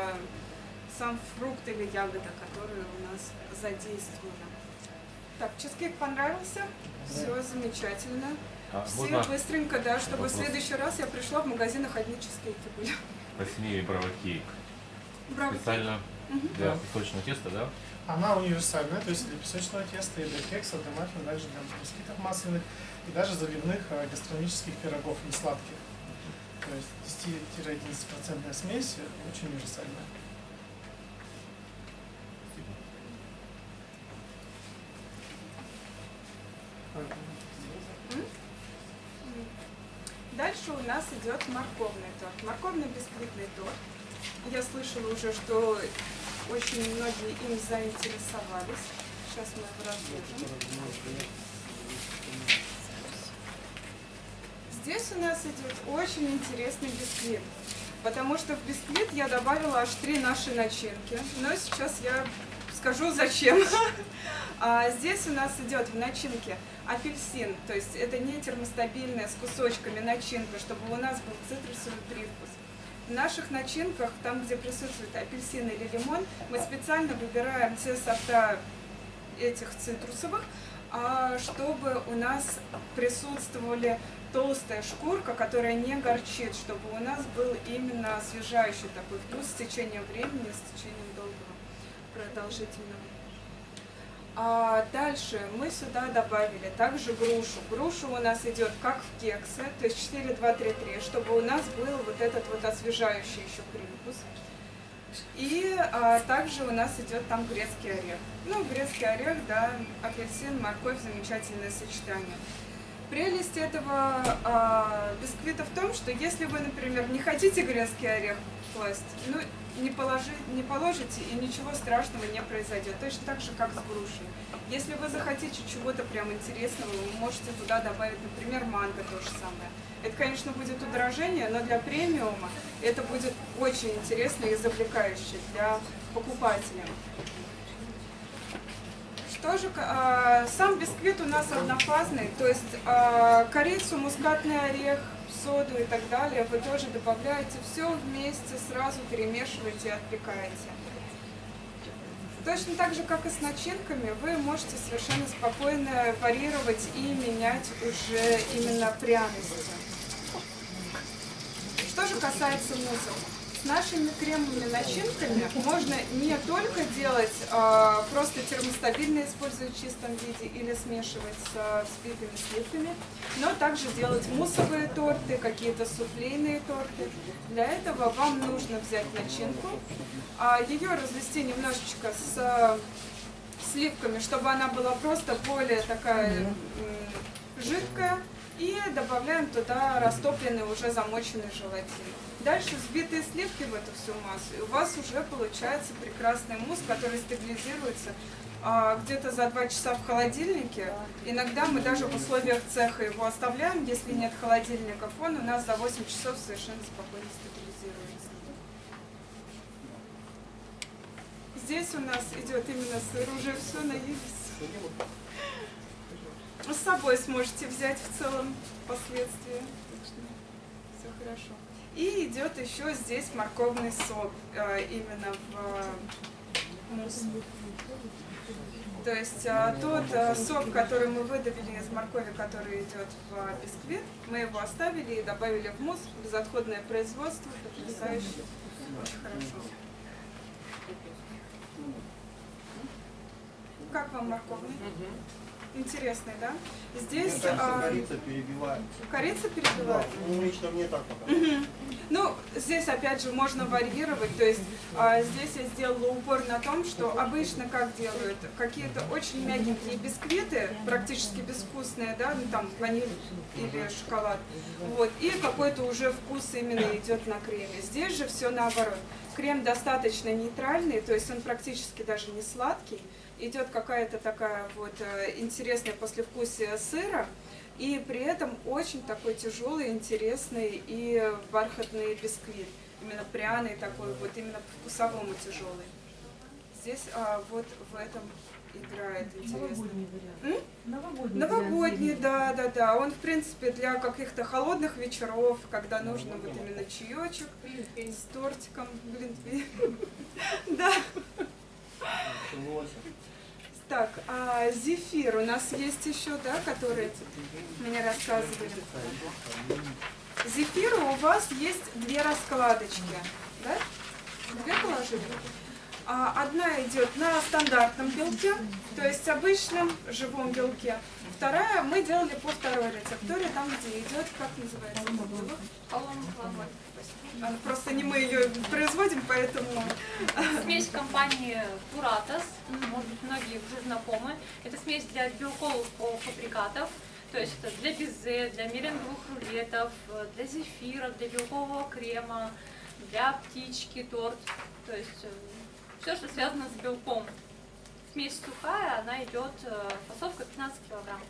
фрукт или ягода, которая у нас задействована. Так, чизкейк понравился? Все замечательно. Все быстренько, да, чтобы в следующий раз я пришла, в магазинах одни чизкейки были. Посмею браво-кейк. Специально для песочного теста, да? Она универсальная, то есть для песочного теста и для кекса, для маффина, также для бисквитов масляных и даже заливных гастрономических пирогов, не сладких. То есть 10-11% смесь очень универсальная. Дальше у нас идет морковный торт. Морковный бисквитный торт. Я слышала уже, что очень многие им заинтересовались. Сейчас мы его разложим. Здесь у нас идет очень интересный бисквит, потому что в бисквит я добавила аж 3 наши начинки, но сейчас я скажу зачем. Здесь у нас идет в начинке апельсин, то есть это не термостабильная с кусочками начинка, чтобы у нас был цитрусовый привкус. В наших начинках, там где присутствует апельсин или лимон, мы специально выбираем те сорта этих цитрусовых, чтобы у нас присутствовали толстая шкурка, которая не горчит, чтобы у нас был именно освежающий такой вкус с течением времени, с течением долгого, продолжительного. Дальше мы сюда добавили также грушу. Груша у нас идет как в кексе, то есть 4, 2, 3, 3, чтобы у нас был вот этот вот освежающий еще привкус. И также у нас идет там грецкий орех. Ну, грецкий орех, да, апельсин, морковь, замечательное сочетание. Прелесть этого бисквита в том, что если вы, например, не хотите грецкий орех класть, ну, не положите, и ничего страшного не произойдет. Точно так же, как с грушей. Если вы захотите чего-то прям интересного, вы можете туда добавить, например, манго, то же самое. Это, конечно, будет удорожение, но для премиума это будет очень интересно и завлекающе для покупателя. Что же, сам бисквит у нас однофазный, то есть корицу, мускатный орех, соду и так далее вы тоже добавляете все вместе, сразу перемешиваете и отпекаете. Точно так же, как и с начинками, вы можете совершенно спокойно варьировать и менять уже именно пряности. Что же касается муссов, с нашими кремовыми начинками можно не только делать просто термостабильно, используя в чистом виде или смешивать с взбитыми сливками, но также делать муссовые торты, какие-то суфлейные торты. Для этого вам нужно взять начинку, ее развести немножечко с сливками, чтобы она была просто более такая жидкая, и добавляем туда растопленный, уже замоченный желатин. Дальше взбитые сливки в эту всю массу, и у вас уже получается прекрасный мусс, который стабилизируется где-то за 2 часа в холодильнике. Иногда мы даже в условиях цеха его оставляем, если нет холодильников, он у нас за 8 часов совершенно спокойно стабилизируется. Здесь у нас идет именно сыр, уже все наелись. С собой сможете взять в целом впоследствии. Все хорошо. И идет еще здесь морковный сок именно в мусс. То есть тот сок, который мы выдавили из моркови, который идет в бисквит, мы его оставили и добавили в мусс. Безотходное производство, потрясающе, очень хорошо. Как вам морковный? Интересный, да? Здесь корица перебивает. Корица перебивает? Ну, лично мне так пока. Ну, здесь опять же можно варьировать, то есть здесь я сделала упор на том, что обычно как делают, какие-то очень мягенькие бисквиты, практически безвкусные, да, ну там ваниль или шоколад, вот, и какой-то уже вкус именно идет на креме. Здесь же все наоборот. Крем достаточно нейтральный, то есть он практически даже не сладкий, идет какая-то такая вот интересная послевкусие сыра, и при этом очень такой тяжелый, интересный и бархатный бисквит. Именно пряный такой, вот именно по вкусовому тяжелый. Здесь вот в этом играет интересно. Новогодний, да. Он, в принципе, для каких-то холодных вечеров, когда нужно вот именно чаечек с тортиком, да. Так, зефир у нас есть еще, да, который мне рассказывали. Зефира у вас есть 2 раскладочки, да? 2 положили? Одна идет на стандартном белке, то есть обычном живом белке. Вторая мы делали по второй рецептуре, там где идет, как называется? Просто не мы ее производим, поэтому... Смесь компании Puratos, может быть, многие уже знакомы. Это смесь для белковых фабрикатов, то есть это для безе, для меренговых рулетов, для зефира, для белкового крема, для птички, торт. То есть все, что связано с белком. Смесь сухая, она идет фасовка 15 килограмм.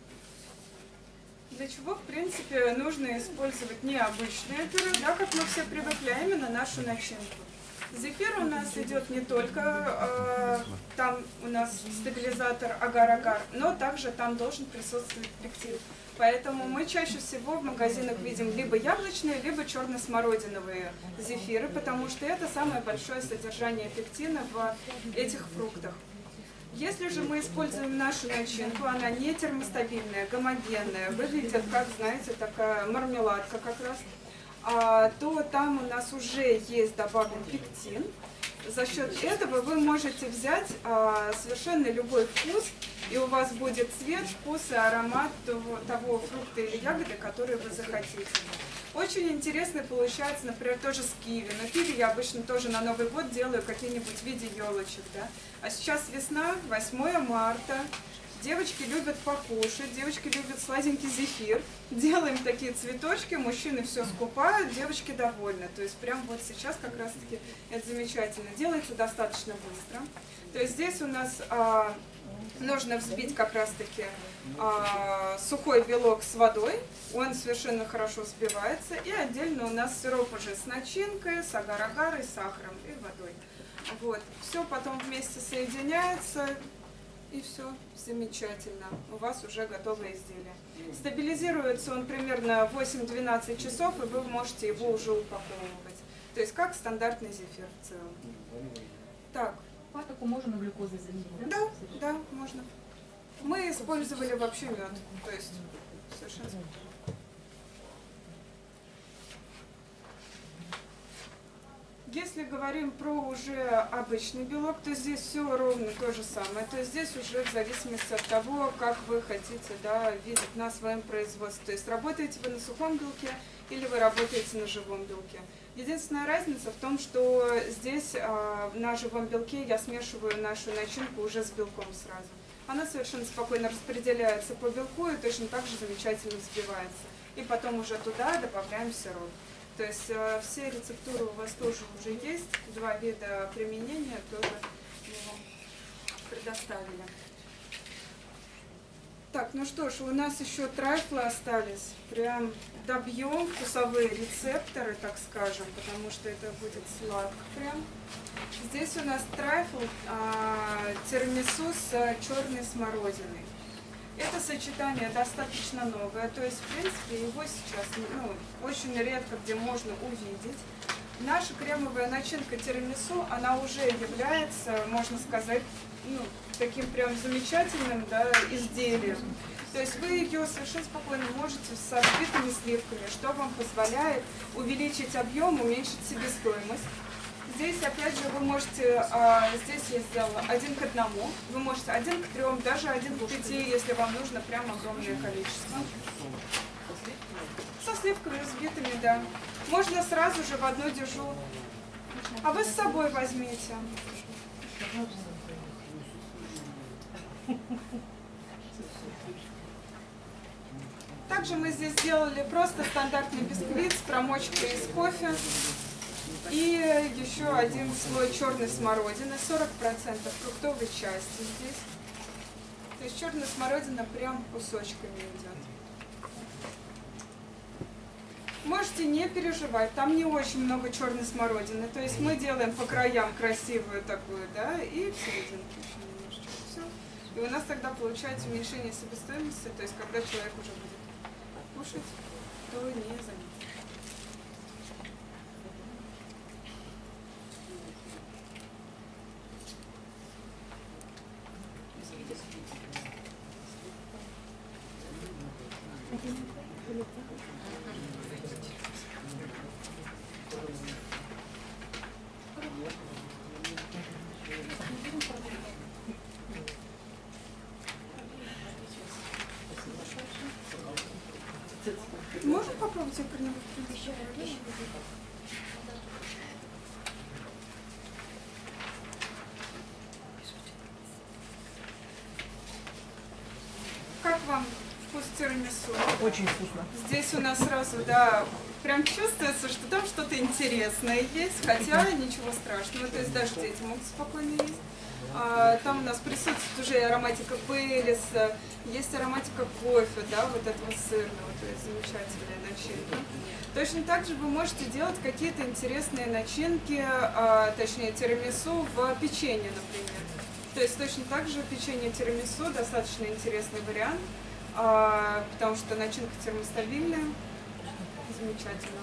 Для чего, в принципе, нужно использовать не обычные пюре, да, как мы все привыкли, а именно нашу начинку. Зефир у нас идет не только, там у нас стабилизатор агар-агар, но также там должен присутствовать пектин. Поэтому мы чаще всего в магазинах видим либо яблочные, либо черно-смородиновые зефиры, потому что это самое большое содержание пектина в этих фруктах. Если же мы используем нашу начинку, она не термостабильная, гомогенная, выглядит как, знаете, такая мармеладка как раз, то там у нас уже есть добавлен пектин. За счет этого вы можете взять совершенно любой вкус, и у вас будет цвет, вкус и аромат того фрукта или ягоды, который вы захотите. Очень интересно получается, например, тоже с киви. Но киви я обычно тоже на Новый год делаю какие-нибудь в виде елочек. Да? А сейчас весна, 8 марта. Девочки любят покушать, девочки любят сладенький зефир. Делаем такие цветочки, мужчины все скупают, девочки довольны. То есть прям вот сейчас как раз таки это замечательно. Делается достаточно быстро. То есть здесь у нас нужно взбить как раз таки сухой белок с водой. Он совершенно хорошо взбивается. И отдельно у нас сироп уже с начинкой, с агар-агарой, сахаром и водой. Вот. Все потом вместе соединяется. И все замечательно. У вас уже готовое изделие. Стабилизируется он примерно 8-12 часов, и вы можете его уже упаковывать. То есть как стандартный зефир в целом. Так. Патоку можно на глюкозу заменить, да? Да, можно. Мы использовали вообще мед. То есть совершенно спокойно. Если говорим про уже обычный белок, то здесь все ровно то же самое. То есть здесь уже в зависимости от того, как вы хотите, да, видеть на своем производстве. То есть работаете вы на сухом белке или вы работаете на живом белке. Единственная разница в том, что здесь на живом белке я смешиваю нашу начинку уже с белком сразу. Она совершенно спокойно распределяется по белку и точно так же замечательно взбивается. И потом уже туда добавляем сироп. То есть все рецептуры у вас тоже уже есть, 2 вида применения тоже мы вам предоставили. Так, ну что ж, у нас еще трайфлы остались. Прям добьем вкусовые рецепторы, так скажем, потому что это будет сладко прям. Здесь у нас трайфл тирамису с черной смородиной. Это сочетание достаточно новое, то есть, в принципе, его сейчас очень редко где можно увидеть. Наша кремовая начинка тирамису, она уже является, можно сказать, таким прям замечательным, да, изделием. То есть вы ее совершенно спокойно можете со взбитыми сливками, что вам позволяет увеличить объем, уменьшить себестоимость. Здесь, опять же, вы можете, здесь я сделала 1 к 1, вы можете 1 к 3, даже 1 к 5, если вам нужно прям огромное количество. Со сливками взбитыми, да. Можно сразу же в одну дюжу. А вы с собой возьмите. Также мы здесь сделали просто стандартный бисквит с промочкой из кофе. И еще 1 слой черной смородины, 40% фруктовой части здесь. То есть черная смородина прям кусочками идет. Можете не переживать, там не очень много черной смородины. То есть мы делаем по краям красивую такую, да, и в серединке еще немножечко. Все. И у нас тогда получается уменьшение себестоимости, то есть когда человек уже будет кушать, то не заметит. Можно попробовать ее принять? Как вам вкус тирамису? Очень вкусно. Здесь у нас сразу, да, прям чувствуется, что там что-то интересное есть, хотя ничего страшного, то есть даже дети могут спокойно есть. Там у нас присутствует уже и ароматика Бейлиса, есть ароматика кофе, да, вот этого сырного, то есть замечательная начинка. Точно так же вы можете делать какие-то интересные начинки, точнее тирамису в печенье, например. То есть точно так же печенье тирамису достаточно интересный вариант, потому что начинка термостабильная, замечательно.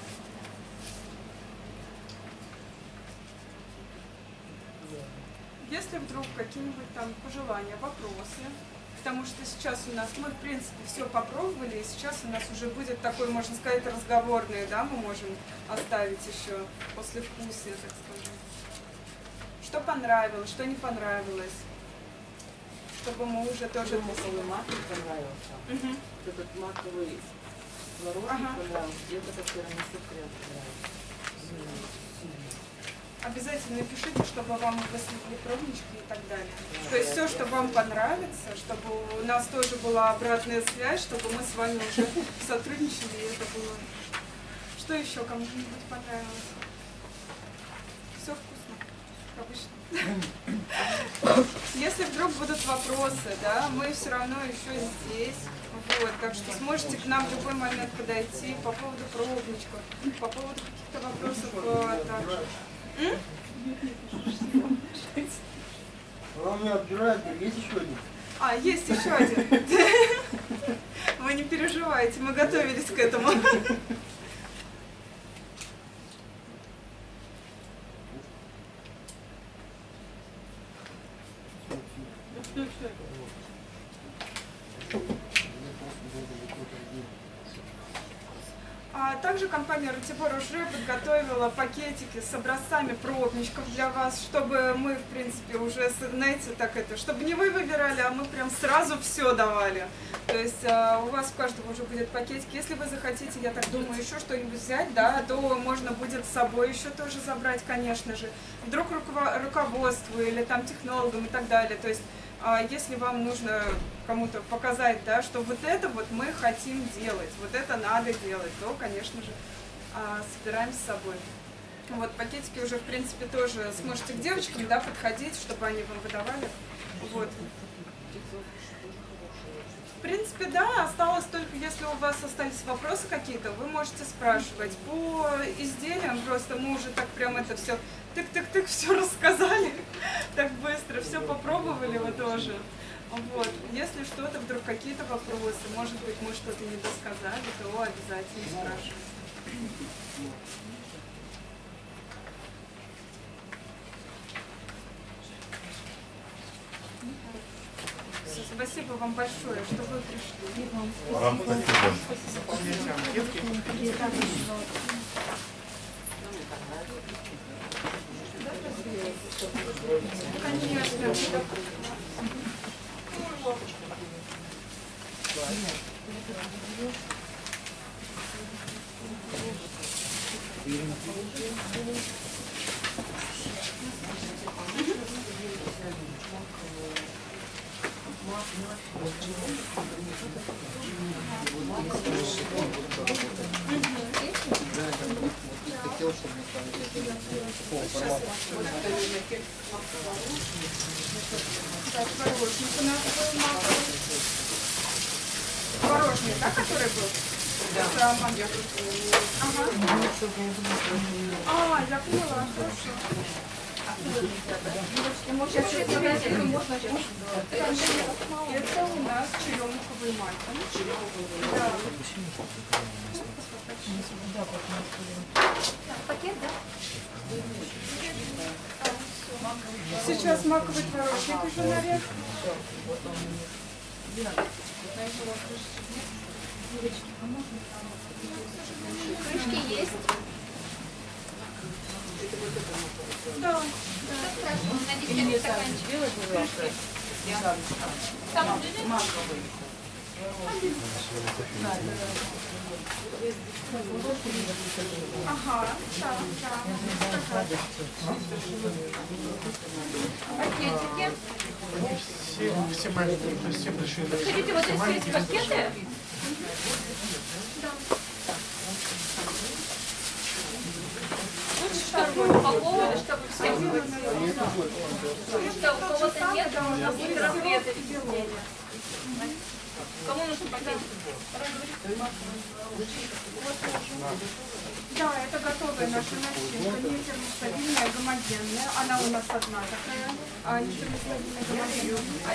Если вдруг какие-нибудь там пожелания, вопросы, потому что сейчас у нас, мы в принципе все попробовали, и сейчас у нас уже будет такой, можно сказать, разговорный, да, мы можем оставить еще послевкусие, так сказать. Что понравилось, что не понравилось, чтобы мы уже тоже... Маковый мак понравился, этот маковый творожник понравился, и вот этот тирамису крем понравился. Обязательно пишите, чтобы вам выслали пробнички и так далее. То есть все, что вам понравится, чтобы у нас тоже была обратная связь, чтобы мы с вами уже сотрудничали, и это было... Что еще кому-нибудь понравилось? Все вкусно, обычно. Если вдруг будут вопросы, да, мы все равно еще здесь. Вот, так что сможете к нам в любой момент подойти по поводу пробничков, по поводу каких-то вопросов также. Он меня отбирает, есть еще один? Есть еще один. Вы не переживайте, мы готовились к этому. Также компания Ратибор уже подготовила пакетики с образцами пробничков для вас, чтобы мы, в принципе, уже, знаете, так это, чтобы не вы выбирали, а мы прям сразу все давали. То есть у вас у каждого уже будет пакетик. Если вы захотите, я так думаю, еще что-нибудь взять, да, то можно будет с собой еще тоже забрать, конечно же. Вдруг руководству или там технологам и так далее. То есть если вам нужно кому-то показать, да, что вот это вот мы хотим делать, вот это надо делать, то, конечно же, собираем с собой. Вот, пакетики уже, в принципе, тоже сможете к девочкам, да, подходить, чтобы они вам выдавали. Вот. В принципе, да, осталось только, если у вас остались вопросы какие-то, вы можете спрашивать. По изделиям просто мы уже так прям это все тык-тык-тык все рассказали, так быстро, все попробовали вы тоже. Вот. Если что-то, вдруг какие-то вопросы, может быть, мы что-то не досказали, то обязательно спрашивайте. Спасибо вам большое, что вы пришли. Вам Конечно. Хотел, чтобы мы стали. Так, творожник у нас был маковый. Творожник, да, который был? Да. Ага. Я поняла, хорошо. Это у нас черемуховый мак. Да. Пакет, да? Сейчас маковый творожник уже нарежу. Крышки есть. Да. Найдите стаканчик. Маковый. Ага, да. Пакетики. Все маленькие, то есть все большие. Смотрите, вот здесь есть пакеты. чтобы упаковывали, чтобы всем хватило. Потому что у кого-то нет, можно будет разрезать изделия. Кому нужен пакетик? Да, это готовая наша начинка, не термостабильная, гомогенная. Она у нас одна такая, не термостабильная, гомогенная.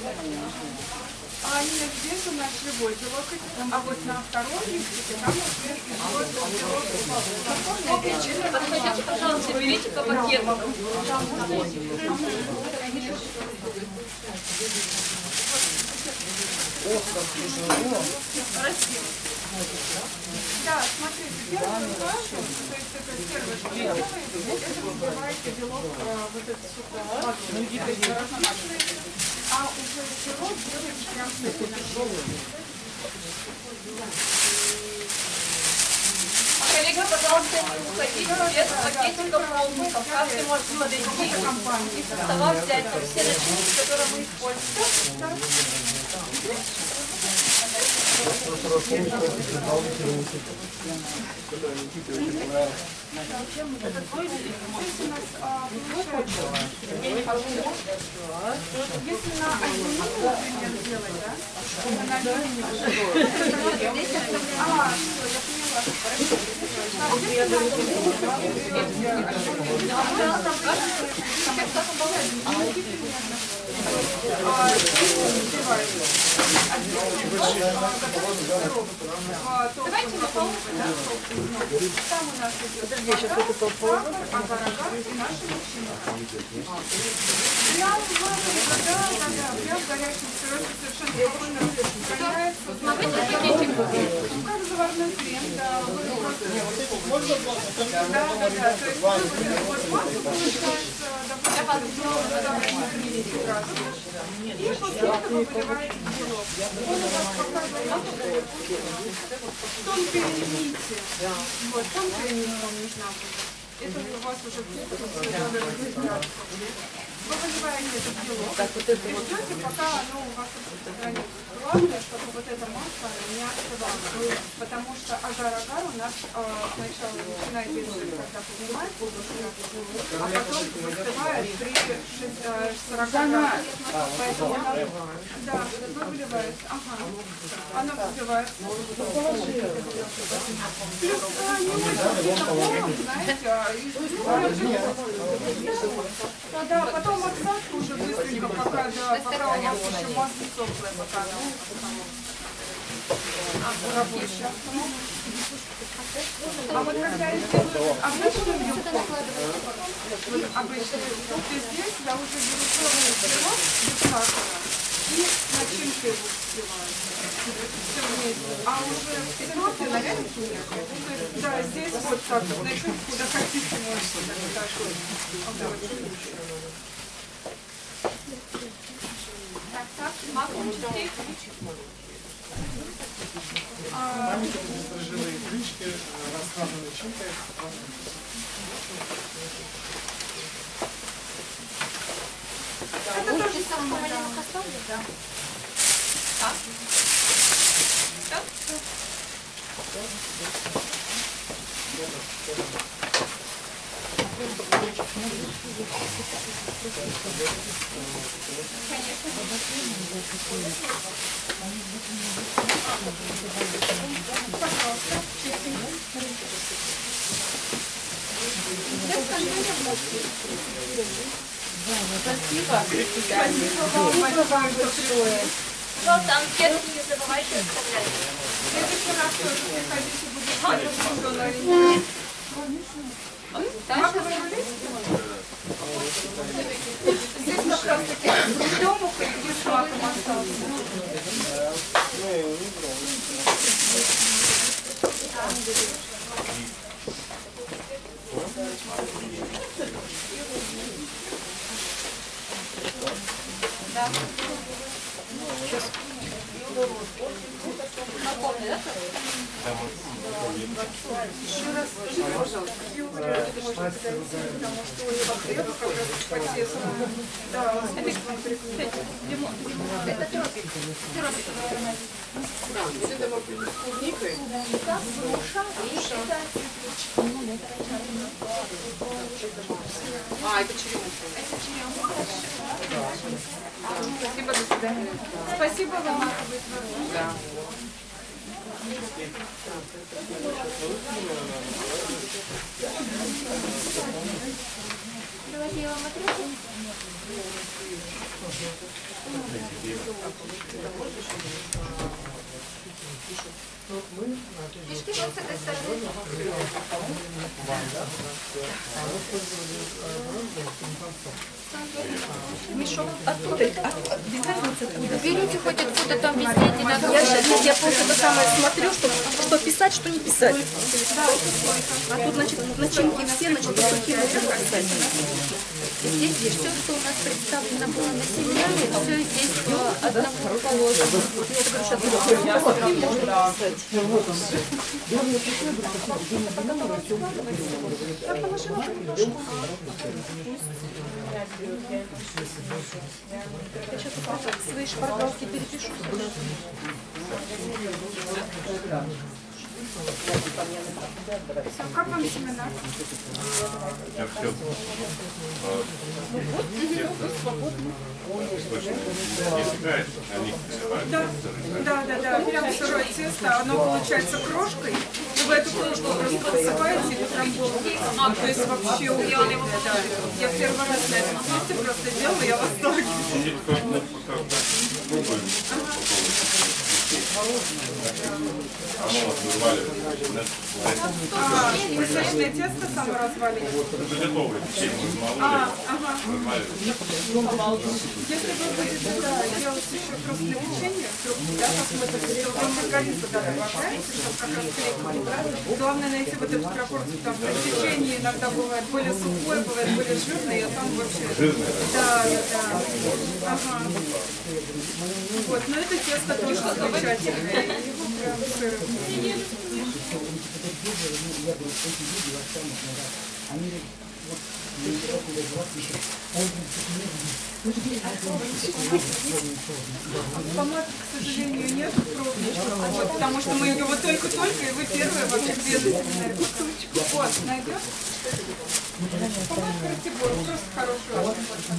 А нет, здесь у нас живой белок, а вот на втором листике там уже белок. Подходите, пожалуйста, берите по пакету. Да, смотрите, первую кашу, то есть это первое, что вы делаете, это вы вбиваете белок вот этот сухой водой, размачиваете, а уже сироп делаете прям с этим. Коллеги, пожалуйста, не уходите без пакетиков полников. Каждый может подойти и со стола взять там все начинки, которые мы используем. Если на алюминий, например, сделать, да? На алюминий. Я Давайте мы положим. Там у нас идет сахар, агар-агар и наши начинки. Прям прям в горячем сиропе совершенно спокойно распространяется. Как заварной крем, да. Да. То есть вот масло получается, допустим, и после этого выливаете белок. Он у вас показывает тонкие нити. Вот, тонкая нить вам нужна будет. Это у вас уже вы выливаете этот белок и ждете, пока оно у вас распространится. Главное, чтобы вот это масло не остывало, потому что агар-агар у нас сначала начинает бежать, когда поднимается, а потом застывает при 40 градусах. Поэтому да, вы выливаете. Ага. Она взбивается. Плюс не очень такого, знаете, да, потом отсадка уже быстренько, пока у нас еще масло теплое, пока оно рабочее. А вот когда я делаю обычную белку, то здесь я уже беру черный пирог без сахара и начинкой его взбиваю. Все вместе. А уже в сиропе навязки нет. То есть, да, здесь вот так, начинку куда хотите, можете так Так, маком чистить. Маленькие дрожжевые крышки, раскрашенной начинкой. Это тоже самое, да. Да. Так. Так. Пожалуйста. Спасибо. Спасибо вам большое. Пожалуйста, анкету не забывайте оставлять. В следующий раз тоже приходите, будет хорошо на рынке. Маковый рулет? Здесь как раз таки темуха и с маком остался. Да. Напомни, да? Еще раз скажите, пожалуйста, какие угрозы можете подойти, потому что у него хлеба как раз по тесту. Да, он Это тропик. Тропик. Да, вот это вот с клубникой. Груша и это это черемуха. Это черемуха. Спасибо, до свидания. Спасибо вам. Да. Давайте я вам отрежу. Пешки вот с этой стороны. Мешок откуда? Без разницы откуда. Берите хоть откуда там везде иногда. Я просто это самое смотрю, что писать, что не писать. А тут, значит, начинки все, значит, сухие нужно писать. Здесь все, что у нас представлено было на семинаре, все здесь одного положения. Я сейчас свои шпаргалки перепишу. Как вам семинар? Я все. Если играет, они Да. Прям сырое тесто, оно получается крошкой. И в эту крошку просто подсыпаете и утрамбовку. То есть вообще удобно, да. Я первый раз на этом тесте просто делала, я в восторге. Песочное тесто саморазваливается. Это готовое печенье, ага. Если вы будете делать еще просто на печенье, да, как мы это сделали, маргарин добавляете, чтобы как раз клейку. Главное найти вот эту пропорцию, там на печенье иногда бывает более сухое, бывает более жирное, а там вообще... Жирное? Да. Ага. Вот, но это тесто тоже замечательное. Его прям сырым. Помадки, к сожалению, нет пробничного, вот, потому что мы ее вот только-только, и вы первые вообще две на кусочку. Вот, найдешь? Помадка Ратибор, просто хорошая.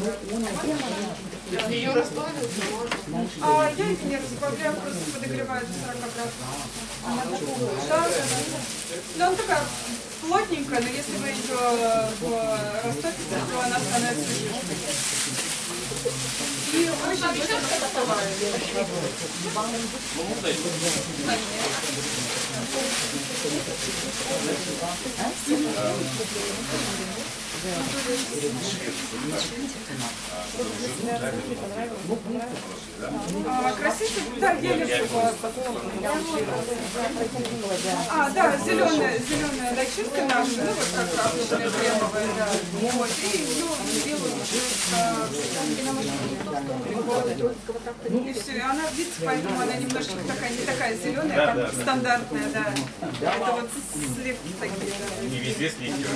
Ее расплавить можно? Я их не разбавляю, просто подогреваю до 40 градусов. Да. Но она такая плотненькая, но если вы ее растопите, то она становится жирной. И очень быстро остывает. Краситель? Да, еле. Да, зеленая начинка наша, ну вот как раз кремовая, да. Вот, и ее делаю и все, и она, видите, поэтому она немножечко такая, не такая зеленая, как стандартная, да. Это вот сливки такие, да. не везде сливки.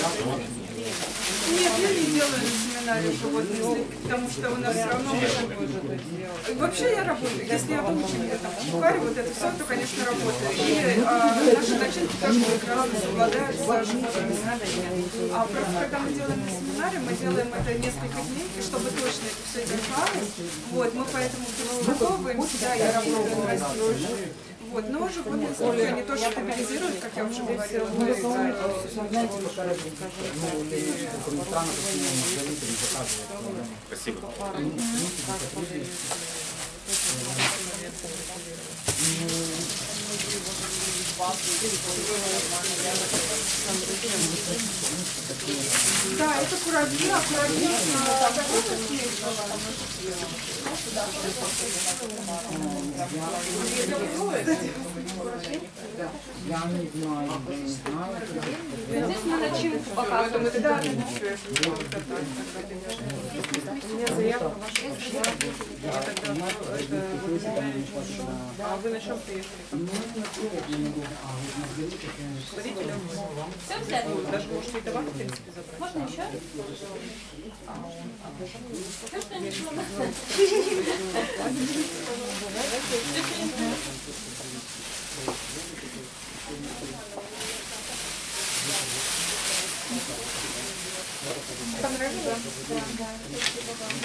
Нет, я не делаю на семинаре животные сливки, потому что у нас все равно... Вообще я работаю. Если я выучу там шикарь, вот это все, то, конечно, работаю. И наши начинки тоже прекрасно совладают с животными. А просто когда мы делаем на семинаре, мы делаем это несколько дней, чтобы точно это все держалось. Вот, мы поэтому готовимся, да, я работаю на растение. Вот, но животные сливки, они тоже стабилизируют, как я уже говорила. Спасибо. Да, это курагин, а курагин Я не знаю, Здесь мы начинку показываем. да. У меня заявка ваша. А вы на чем приехали? Водителем? Все взять? Даже можете и товар, в принципе, забрать. Можно еще? Все, что не смогу. Понравилось? Спасибо. Да, спасибо вам.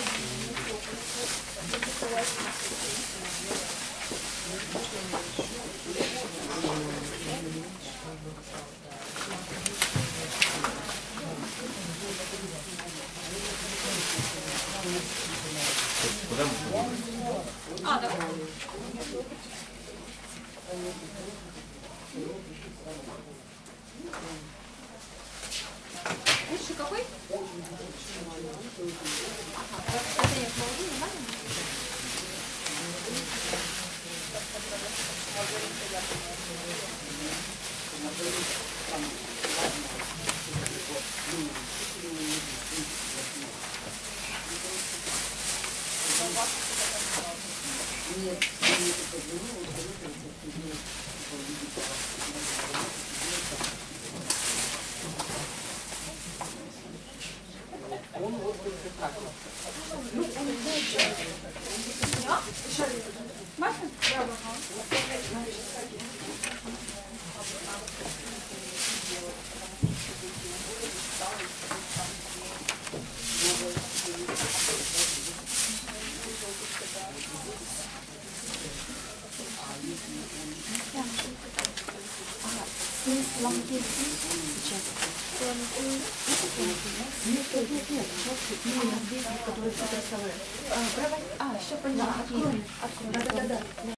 Куда мы? А, давай. Лучше какой? Это я положу, нормально? Все поняла. Открой. Да.